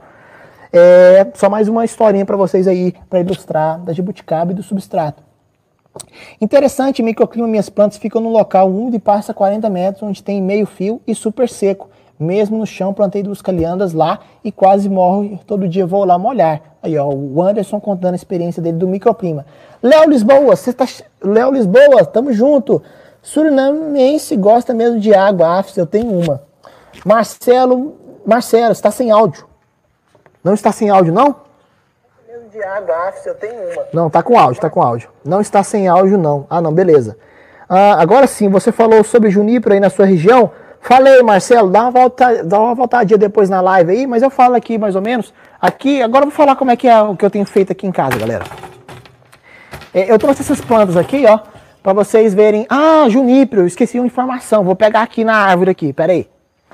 Só mais uma historinha para vocês aí, para ilustrar da jabuticaba e do substrato. Interessante, microclima, minhas plantas ficam no local úmido e passa 40 metros, onde tem meio fio e super seco. Mesmo no chão, plantei 2 calliandras lá e quase morro, todo dia vou lá molhar. Aí, ó, o Anderson contando a experiência dele do microclima. Léo Lisboa, Léo Lisboa, tamo junto. Surinamense gosta mesmo de água, afs, eu tenho uma. Marcelo, está sem áudio. Não está sem áudio, não? Mesmo de água, afs, eu tenho uma. Não, tá com áudio, tá com áudio. Não está sem áudio, não. Ah, não, beleza. Agora sim, você falou sobre junípero aí na sua região. Falei, Marcelo, dá uma voltadinha depois na live aí, mas eu falo aqui mais ou menos. Aqui, agora eu vou falar como é que é o que eu tenho feito aqui em casa, galera. Eu trouxe essas plantas aqui, ó, para vocês verem. Ah, junípero, eu esqueci uma informação. Vou pegar aqui na árvore aqui, pera aí.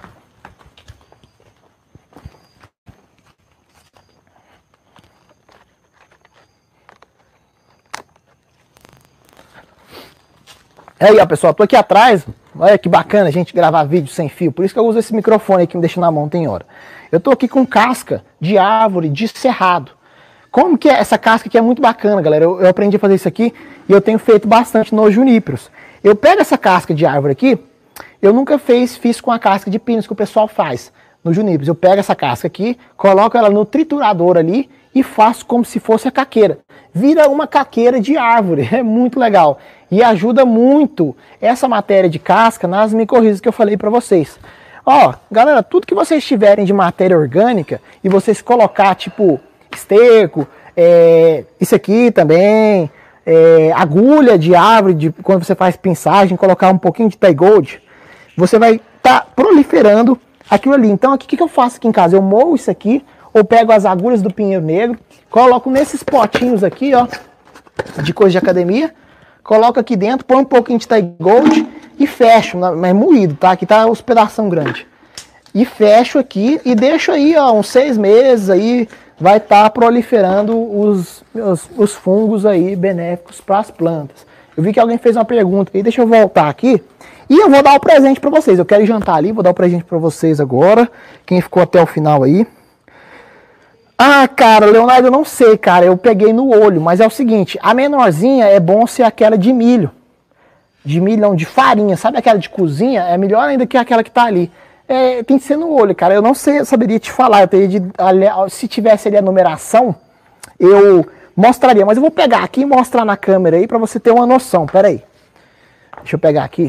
Aí, ó, pessoal, tô aqui atrás. Olha que bacana a gente gravar vídeo sem fio. Por isso que eu uso esse microfone aqui que me deixa na mão tem hora. Eu tô aqui com casca de árvore de cerrado. Como que é essa casca aqui? É muito bacana, galera. Eu aprendi a fazer isso aqui e eu tenho feito bastante nos juníperos. Eu pego essa casca de árvore aqui eu nunca fiz com a casca de pinos que o pessoal faz no Junipers. Eu pego essa casca aqui, coloco ela no triturador ali e faço como se fosse a caqueira. Vira uma caqueira de árvore, é muito legal. E ajuda muito essa matéria de casca nas micorrizas que eu falei para vocês. Ó, galera, tudo que vocês tiverem de matéria orgânica e vocês colocar, tipo, esterco, isso aqui também, agulha de árvore, quando você faz pinçagem, colocar um pouquinho de Taigold, você vai estar proliferando aquilo ali. Então, aqui, o que eu faço aqui em casa? Eu moo isso aqui, ou pego as agulhas do pinheiro negro, coloco nesses potinhos aqui, ó, de coisa de academia, coloco aqui dentro, põe um pouquinho de Taigold e fecho, mas moído, tá? Aqui tá os pedação grande. E fecho aqui e deixo aí, ó, uns 6 meses aí, vai estar proliferando os fungos aí benéficos para as plantas. Eu vi que alguém fez uma pergunta aí, deixa eu voltar aqui. E eu vou dar o presente para vocês. Eu quero jantar ali, vou dar o presente para vocês agora. Quem ficou até o final aí. Ah, cara, Leonardo, eu não sei, cara. Eu peguei no olho, mas é o seguinte. A menorzinha é bom ser aquela de milho. De milho, não, de farinha. Sabe aquela de cozinha? É melhor ainda que aquela que tá ali. Tem que ser no olho, cara. Eu não sei, saberia te falar. Eu teria se tivesse ali a numeração, eu mostraria. Mas eu vou pegar aqui e mostrar na câmera aí para você ter uma noção. Pera aí. Deixa eu pegar aqui.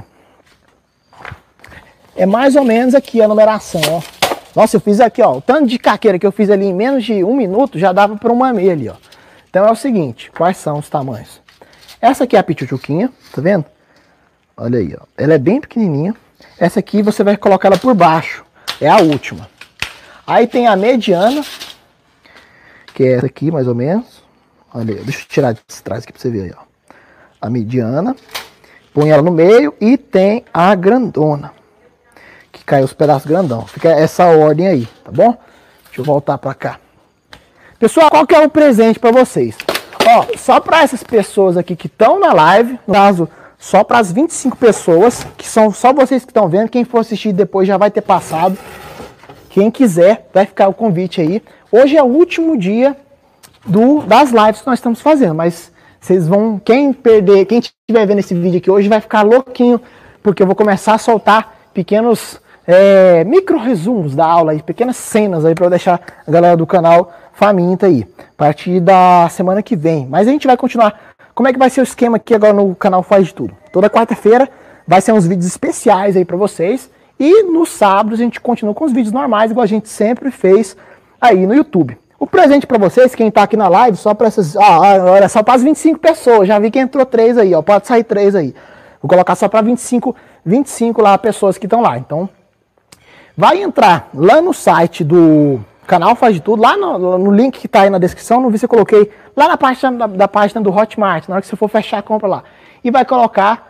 É mais ou menos aqui a numeração, ó. Nossa, eu fiz aqui, ó. O tanto de caqueira que eu fiz ali em menos de 1 minuto já dava para uma meia ali, ó. Então é o seguinte, quais são os tamanhos? Essa aqui é a pituchuquinha, tá vendo? Olha aí, ó. Ela é bem pequenininha. Essa aqui você vai colocar ela por baixo. É a última. Aí tem a mediana, que é essa aqui, mais ou menos. Olha aí, deixa eu tirar de trás aqui pra você ver aí, ó. A mediana. Põe ela no meio e tem a grandona. Que cai os pedaços grandão. Fica essa ordem aí, tá bom? Deixa eu voltar pra cá. Pessoal, qual que é o presente pra vocês? Ó, só pra essas pessoas aqui que estão na live, no caso, só para as 25 pessoas, que são só vocês que estão vendo. Quem for assistir depois já vai ter passado. Quem quiser, vai ficar o convite aí. Hoje é o último dia das lives que nós estamos fazendo, mas vocês vão, quem estiver vendo esse vídeo aqui hoje vai ficar louquinho, porque eu vou começar a soltar pequenos micro resumos da aula, pequenas cenas aí para eu deixar a galera do canal faminta aí, a partir da semana que vem. Mas a gente vai continuar. Como é que vai ser o esquema aqui agora no canal Faz de Tudo? Toda quarta-feira vai ser uns vídeos especiais aí pra vocês. E nos sábados a gente continua com os vídeos normais, igual a gente sempre fez aí no YouTube. O presente pra vocês, quem tá aqui na live, só pra essas... olha, só para as 25 pessoas. Já vi que entrou 3 aí, ó. Pode sair 3 aí. Vou colocar só pra 25 lá, pessoas que estão lá. Então, vai entrar lá no site do canal Faz de Tudo, lá no link que tá aí na descrição, não vi se eu coloquei, lá na página da página do Hotmart, na hora que você for fechar a compra lá. E vai colocar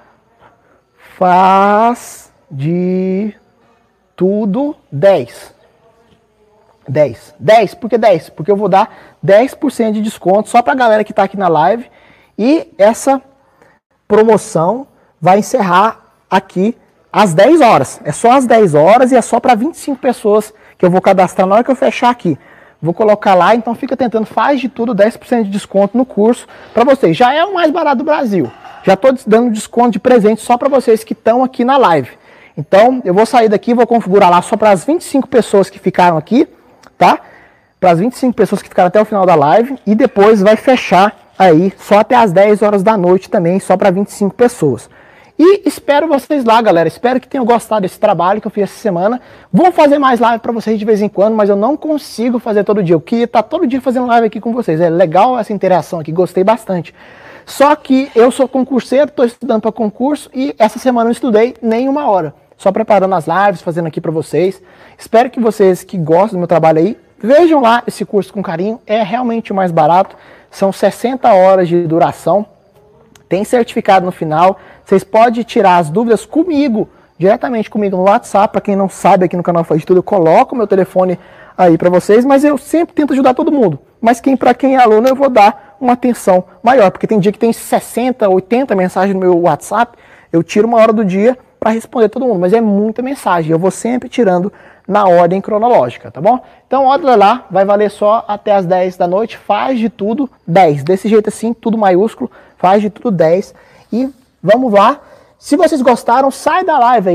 Faz de Tudo 10. 10. Por que 10? Porque eu vou dar 10% de desconto só pra galera que tá aqui na live. E essa promoção vai encerrar aqui às 10 horas. É só às 10 horas e é só para 25 pessoas que eu vou cadastrar na hora que eu fechar aqui. Vou colocar lá, então fica tentando, Faz de Tudo 10% de desconto no curso para vocês. Já é o mais barato do Brasil. Já estou dando desconto de presente só para vocês que estão aqui na live. Então, eu vou sair daqui, vou configurar lá só para as 25 pessoas que ficaram aqui, tá? Para as 25 pessoas que ficaram até o final da live. E depois vai fechar aí só até as 10 horas da noite também, só para 25 pessoas. E espero vocês lá, galera. Espero que tenham gostado desse trabalho que eu fiz essa semana. Vou fazer mais live para vocês de vez em quando, mas eu não consigo fazer todo dia. Eu queria estar todo dia fazendo live aqui com vocês. É legal essa interação aqui, gostei bastante. Só que eu sou concurseiro, estou estudando para concurso e essa semana eu não estudei nem 1 hora. Só preparando as lives, fazendo aqui para vocês. Espero que vocês que gostam do meu trabalho aí, vejam lá esse curso com carinho. É realmente o mais barato. São 60 horas de duração. Tem certificado no final. Vocês podem tirar as dúvidas comigo, diretamente comigo no WhatsApp. Para quem não sabe, aqui no canal Faz de Tudo, eu coloco o meu telefone aí para vocês, mas eu sempre tento ajudar todo mundo. Mas para quem é aluno, eu vou dar uma atenção maior, porque tem dia que tem 60, 80 mensagens no meu WhatsApp, eu tiro 1 hora do dia para responder todo mundo, mas é muita mensagem, eu vou sempre tirando na ordem cronológica, tá bom? Então, olha lá, vai valer só até as 10 da noite, Faz de Tudo 10, desse jeito assim, tudo maiúsculo, Faz de Tudo 10, e vamos lá. Se vocês gostaram, sai da live aí,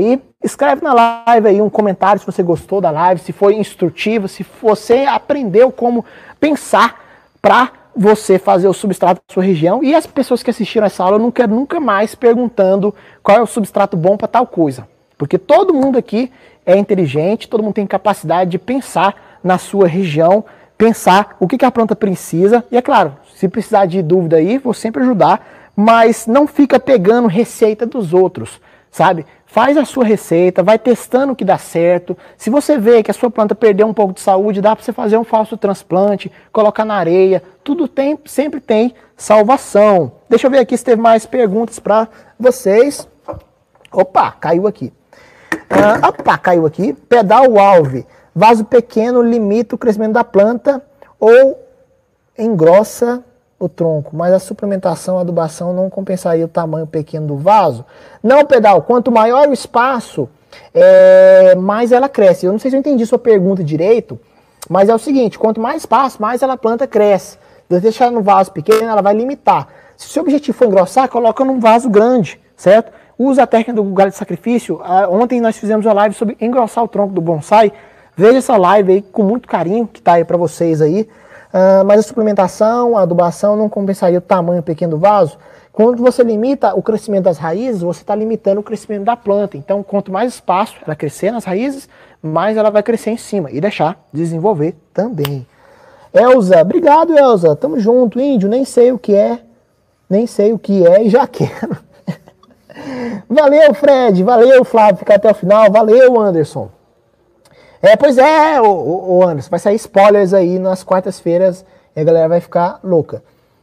Escreve na live aí um comentário se você gostou da live, se foi instrutiva, se você aprendeu como pensar para você fazer o substrato da sua região. E as pessoas que assistiram essa aula, eu não quero nunca mais perguntando qual é o substrato bom para tal coisa. Porque todo mundo aqui é inteligente, todo mundo tem capacidade de pensar na sua região, pensar o que a planta precisa. E é claro, se precisar de dúvida aí, vou sempre ajudar, mas não fica pegando receita dos outros, sabe? Faz a sua receita, vai testando o que dá certo. Se você vê que a sua planta perdeu um pouco de saúde, dá para você fazer um falso transplante, colocar na areia. Tudo tem, sempre tem salvação. Deixa eu ver aqui se teve mais perguntas para vocês. Opa, caiu aqui. Caiu aqui. Pedal alve. Vaso pequeno limita o crescimento da planta ou engrossa o tronco, mas a suplementação, a adubação não compensaria o tamanho pequeno do vaso? Não, Pedal, quanto maior o espaço, mais ela cresce. Eu não sei se eu entendi sua pergunta direito, mas é o seguinte, quanto mais espaço, mais a planta cresce. Se deixar no vaso pequeno, ela vai limitar. Se o seu objetivo for engrossar, coloca num vaso grande, certo? Usa a técnica do galho de sacrifício. Ontem nós fizemos uma live sobre engrossar o tronco do bonsai. Veja essa live aí com muito carinho, que está aí para vocês aí. Mas a suplementação, a adubação não compensaria o tamanho pequeno do vaso. Quando você limita o crescimento das raízes, você está limitando o crescimento da planta. Então, quanto mais espaço ela crescer nas raízes, mais ela vai crescer em cima e deixar desenvolver também. Elza, obrigado, Elza. Tamo junto, índio. Nem sei o que é e já quero. Valeu, Fred. Valeu, Flávio. Ficar até o final. Valeu, Anderson. Pois é, o Anderson, vai sair spoilers aí nas quartas-feiras e a galera vai ficar louca.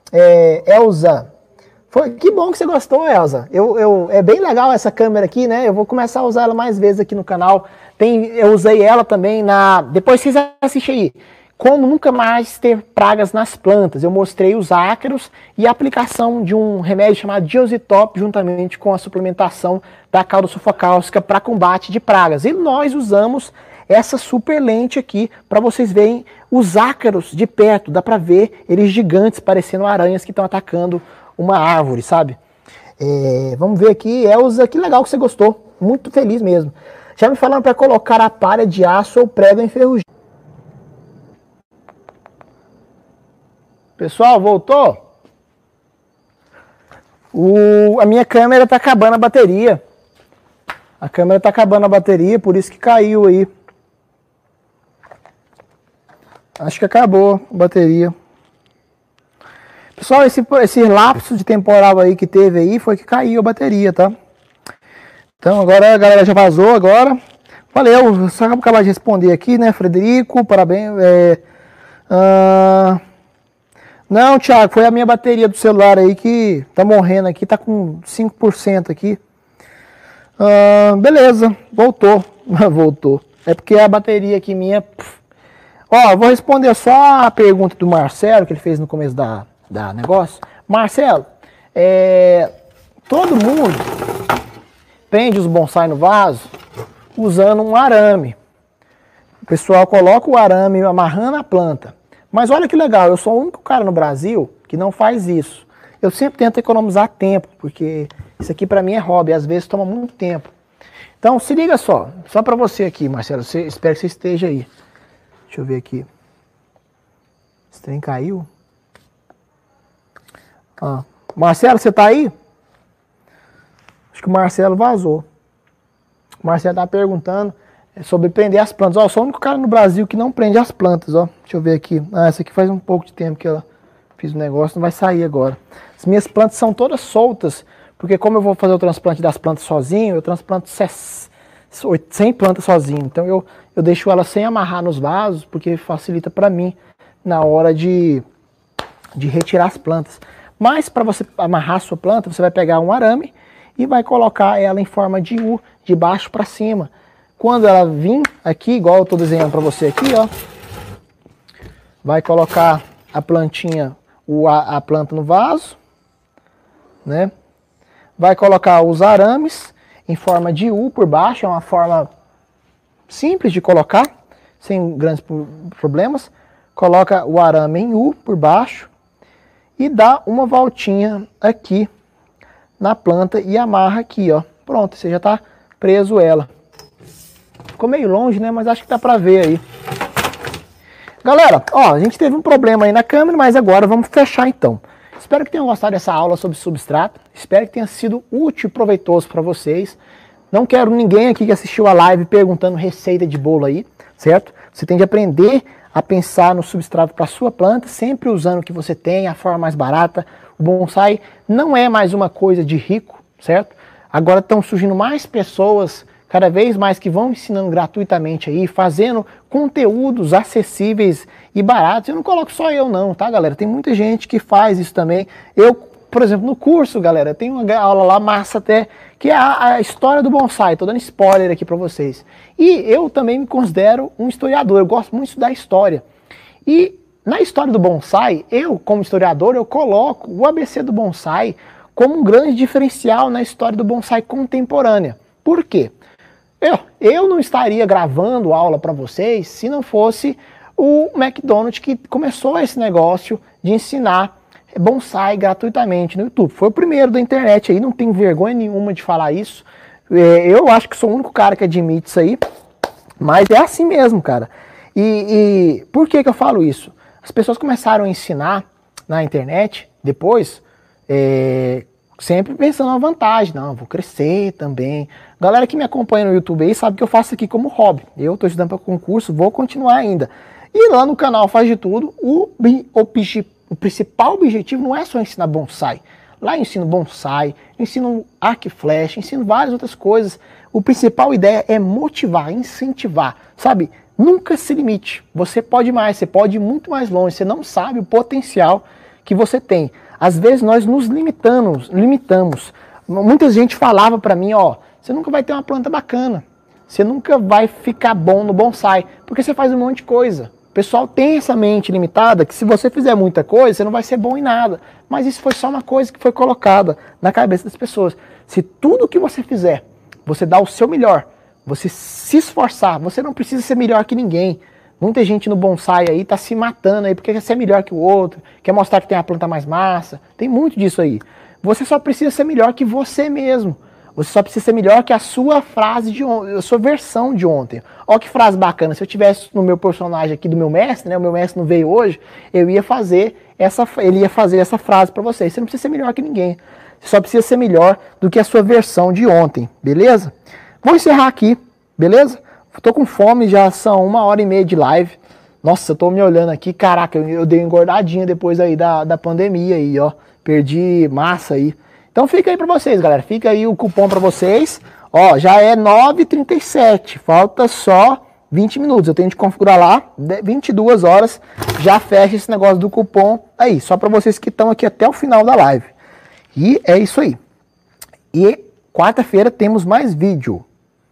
Elza, que bom que você gostou, Elza. É bem legal essa câmera aqui, né? Eu vou começar a usar ela mais vezes aqui no canal. Eu usei ela também depois vocês assistem aí. Como nunca mais ter pragas nas plantas. Eu mostrei os ácaros e a aplicação de um remédio chamado Diositop juntamente com a suplementação da calda sulfocálcica para combate de pragas. E nós usamos essa super lente aqui para vocês verem os ácaros de perto. Dá para ver eles gigantes parecendo aranhas que estão atacando uma árvore, sabe? Vamos ver aqui, Elza, que legal que você gostou. Muito feliz mesmo. Já me falaram para colocar a palha de aço ou prego enferrujado. Pessoal, voltou? A minha câmera está acabando a bateria. A câmera está acabando a bateria, por isso que caiu aí. Acho que acabou a bateria. Pessoal, esse lapso de temporal aí que teve aí foi que caiu a bateria, tá? Então agora a galera já vazou agora. Valeu, só acabar de responder aqui, né, Frederico? Parabéns. Não, Thiago, foi a minha bateria do celular aí que tá morrendo aqui, tá com 5% aqui. Beleza, voltou. Voltou. É porque a bateria aqui minha... Ó, vou responder só a pergunta do Marcelo, que ele fez no começo da negócio. Marcelo, todo mundo prende os bonsai no vaso usando um arame. O pessoal coloca o arame amarrando a planta. Mas olha que legal, eu sou o único cara no Brasil que não faz isso. Eu sempre tento economizar tempo, porque isso aqui para mim é hobby, às vezes toma muito tempo. Então se liga só para você aqui, Marcelo, espero que você esteja aí. Deixa eu ver aqui. Esse trem caiu. Marcelo, você tá aí? Acho que o Marcelo vazou. O Marcelo tá perguntando sobre prender as plantas. Ó, eu sou o único cara no Brasil que não prende as plantas, ó. Deixa eu ver aqui. Essa aqui faz um pouco de tempo que ela fiz o negócio, não vai sair agora. As minhas plantas são todas soltas, porque como eu vou fazer o transplante das plantas sozinho, eu transplanto 100 plantas sozinho. Então eu deixo ela sem amarrar nos vasos, porque facilita para mim na hora de retirar as plantas. Mas para você amarrar a sua planta, você vai pegar um arame e vai colocar ela em forma de U, de baixo para cima. Quando ela vir aqui, igual eu estou desenhando para você aqui, ó, vai colocar a plantinha, a planta no vaso, né? Vai colocar os arames em forma de U por baixo, é uma forma simples de colocar, sem grandes problemas. Coloca o arame em U por baixo e dá uma voltinha aqui na planta e amarra aqui, ó. Pronto, você já está preso ela. Ficou meio longe, né? Mas acho que dá pra ver aí. Galera, ó, a gente teve um problema aí na câmera, mas agora vamos fechar então. Espero que tenham gostado dessa aula sobre substrato. Espero que tenha sido útil e proveitoso para vocês. Não quero ninguém aqui que assistiu a live perguntando receita de bolo aí, certo? Você tem de aprender a pensar no substrato para sua planta, sempre usando o que você tem, a forma mais barata. O bonsai não é mais uma coisa de rico, certo? Agora estão surgindo mais pessoas, cada vez mais, que vão ensinando gratuitamente aí, fazendo conteúdos acessíveis e baratos. Eu não coloco só eu não, tá, galera? Tem muita gente que faz isso também. Eu, por exemplo, no curso, galera, tem uma aula lá massa até, que é a história do bonsai. Tô dando spoiler aqui para vocês. E eu também me considero um historiador, eu gosto muito de estudar história. E na história do bonsai, eu, como historiador, eu coloco o ABC do bonsai como um grande diferencial na história do bonsai contemporânea. Por quê? Eu não estaria gravando aula para vocês se não fosse o McDonald's que começou esse negócio de ensinar bonsai gratuitamente no YouTube. Foi o primeiro da internet aí, não tenho vergonha nenhuma de falar isso. Eu acho que sou o único cara que admite isso aí, mas é assim mesmo, cara. E por que eu falo isso? As pessoas começaram a ensinar na internet, depois, sempre pensando na vantagem. Não, vou crescer também. Galera que me acompanha no YouTube aí sabe que eu faço aqui como hobby. Eu estou estudando para concurso, vou continuar ainda. E lá no canal Faz de Tudo, o principal objetivo não é só ensinar bonsai. Lá eu ensino bonsai, ensino arco e flecha, ensino várias outras coisas. O principal ideia é motivar, incentivar, sabe? Nunca se limite. Você pode mais, você pode ir muito mais longe. Você não sabe o potencial que você tem. Às vezes nós nos limitamos. Muita gente falava para mim, ó, você nunca vai ter uma planta bacana. Você nunca vai ficar bom no bonsai, porque você faz um monte de coisa. O pessoal tem essa mente limitada, que se você fizer muita coisa, você não vai ser bom em nada. Mas isso foi só uma coisa que foi colocada na cabeça das pessoas. Se tudo que você fizer, você dá o seu melhor, você se esforçar, você não precisa ser melhor que ninguém. Muita gente no bonsai aí tá se matando aí porque quer ser melhor que o outro, quer mostrar que tem a planta mais massa. Tem muito disso aí. Você só precisa ser melhor que você mesmo. Você só precisa ser melhor que a sua frase de ontem, a sua versão de ontem. Olha que frase bacana. Se eu tivesse no meu personagem aqui do meu mestre, né? O meu mestre não veio hoje, ele ia fazer essa frase para vocês. Você não precisa ser melhor que ninguém. Você só precisa ser melhor do que a sua versão de ontem, beleza? Vou encerrar aqui, beleza? Tô com fome, já são 1h30 de live. Nossa, eu tô me olhando aqui, caraca, eu dei uma engordadinha depois aí da pandemia aí, ó. Perdi massa aí. Então fica aí pra vocês, galera. Fica aí o cupom pra vocês. Ó, já é 9h37. Falta só 20 minutos. Eu tenho de configurar lá. 22 horas. Já fecha esse negócio do cupom aí. Só pra vocês que estão aqui até o final da live. E é isso aí. E quarta-feira temos mais vídeo.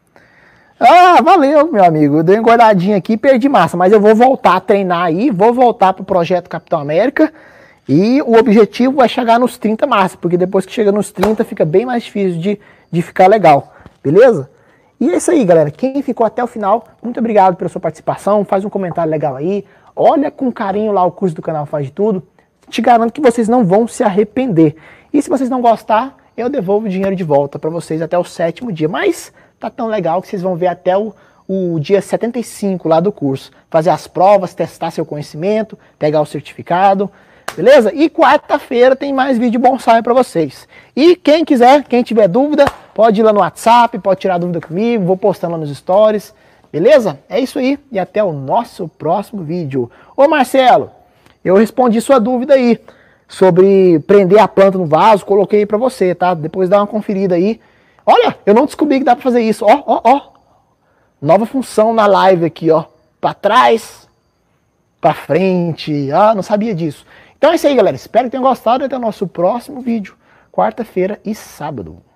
Ah, valeu, meu amigo. Eu dei uma engordadinha aqui e perdi massa. Mas eu vou voltar a treinar aí. Vou voltar pro projeto Capitão América. E o objetivo é chegar nos 30 massa, porque depois que chega nos 30 fica bem mais difícil de ficar legal, beleza? E é isso aí, galera. Quem ficou até o final, muito obrigado pela sua participação, faz um comentário legal aí, olha com carinho lá o curso do canal Faz de Tudo, te garanto que vocês não vão se arrepender. E se vocês não gostar, eu devolvo o dinheiro de volta para vocês até o 7º dia, mas tá tão legal que vocês vão ver até o dia 75 lá do curso, fazer as provas, testar seu conhecimento, pegar o certificado. Beleza? E quarta-feira tem mais vídeo bonsai para vocês. E quem quiser, quem tiver dúvida, pode ir lá no WhatsApp, pode tirar dúvida comigo, vou postando lá nos stories. Beleza? É isso aí e até o nosso próximo vídeo. Ô Marcelo, eu respondi sua dúvida aí sobre prender a planta no vaso, coloquei aí para você, tá? Depois dá uma conferida aí. Olha, eu não descobri que dá para fazer isso. Ó. Nova função na live aqui, ó. Para trás, para frente. Ah, não sabia disso. Então é isso aí, galera. Espero que tenham gostado. Até o nosso próximo vídeo, quarta-feira e sábado.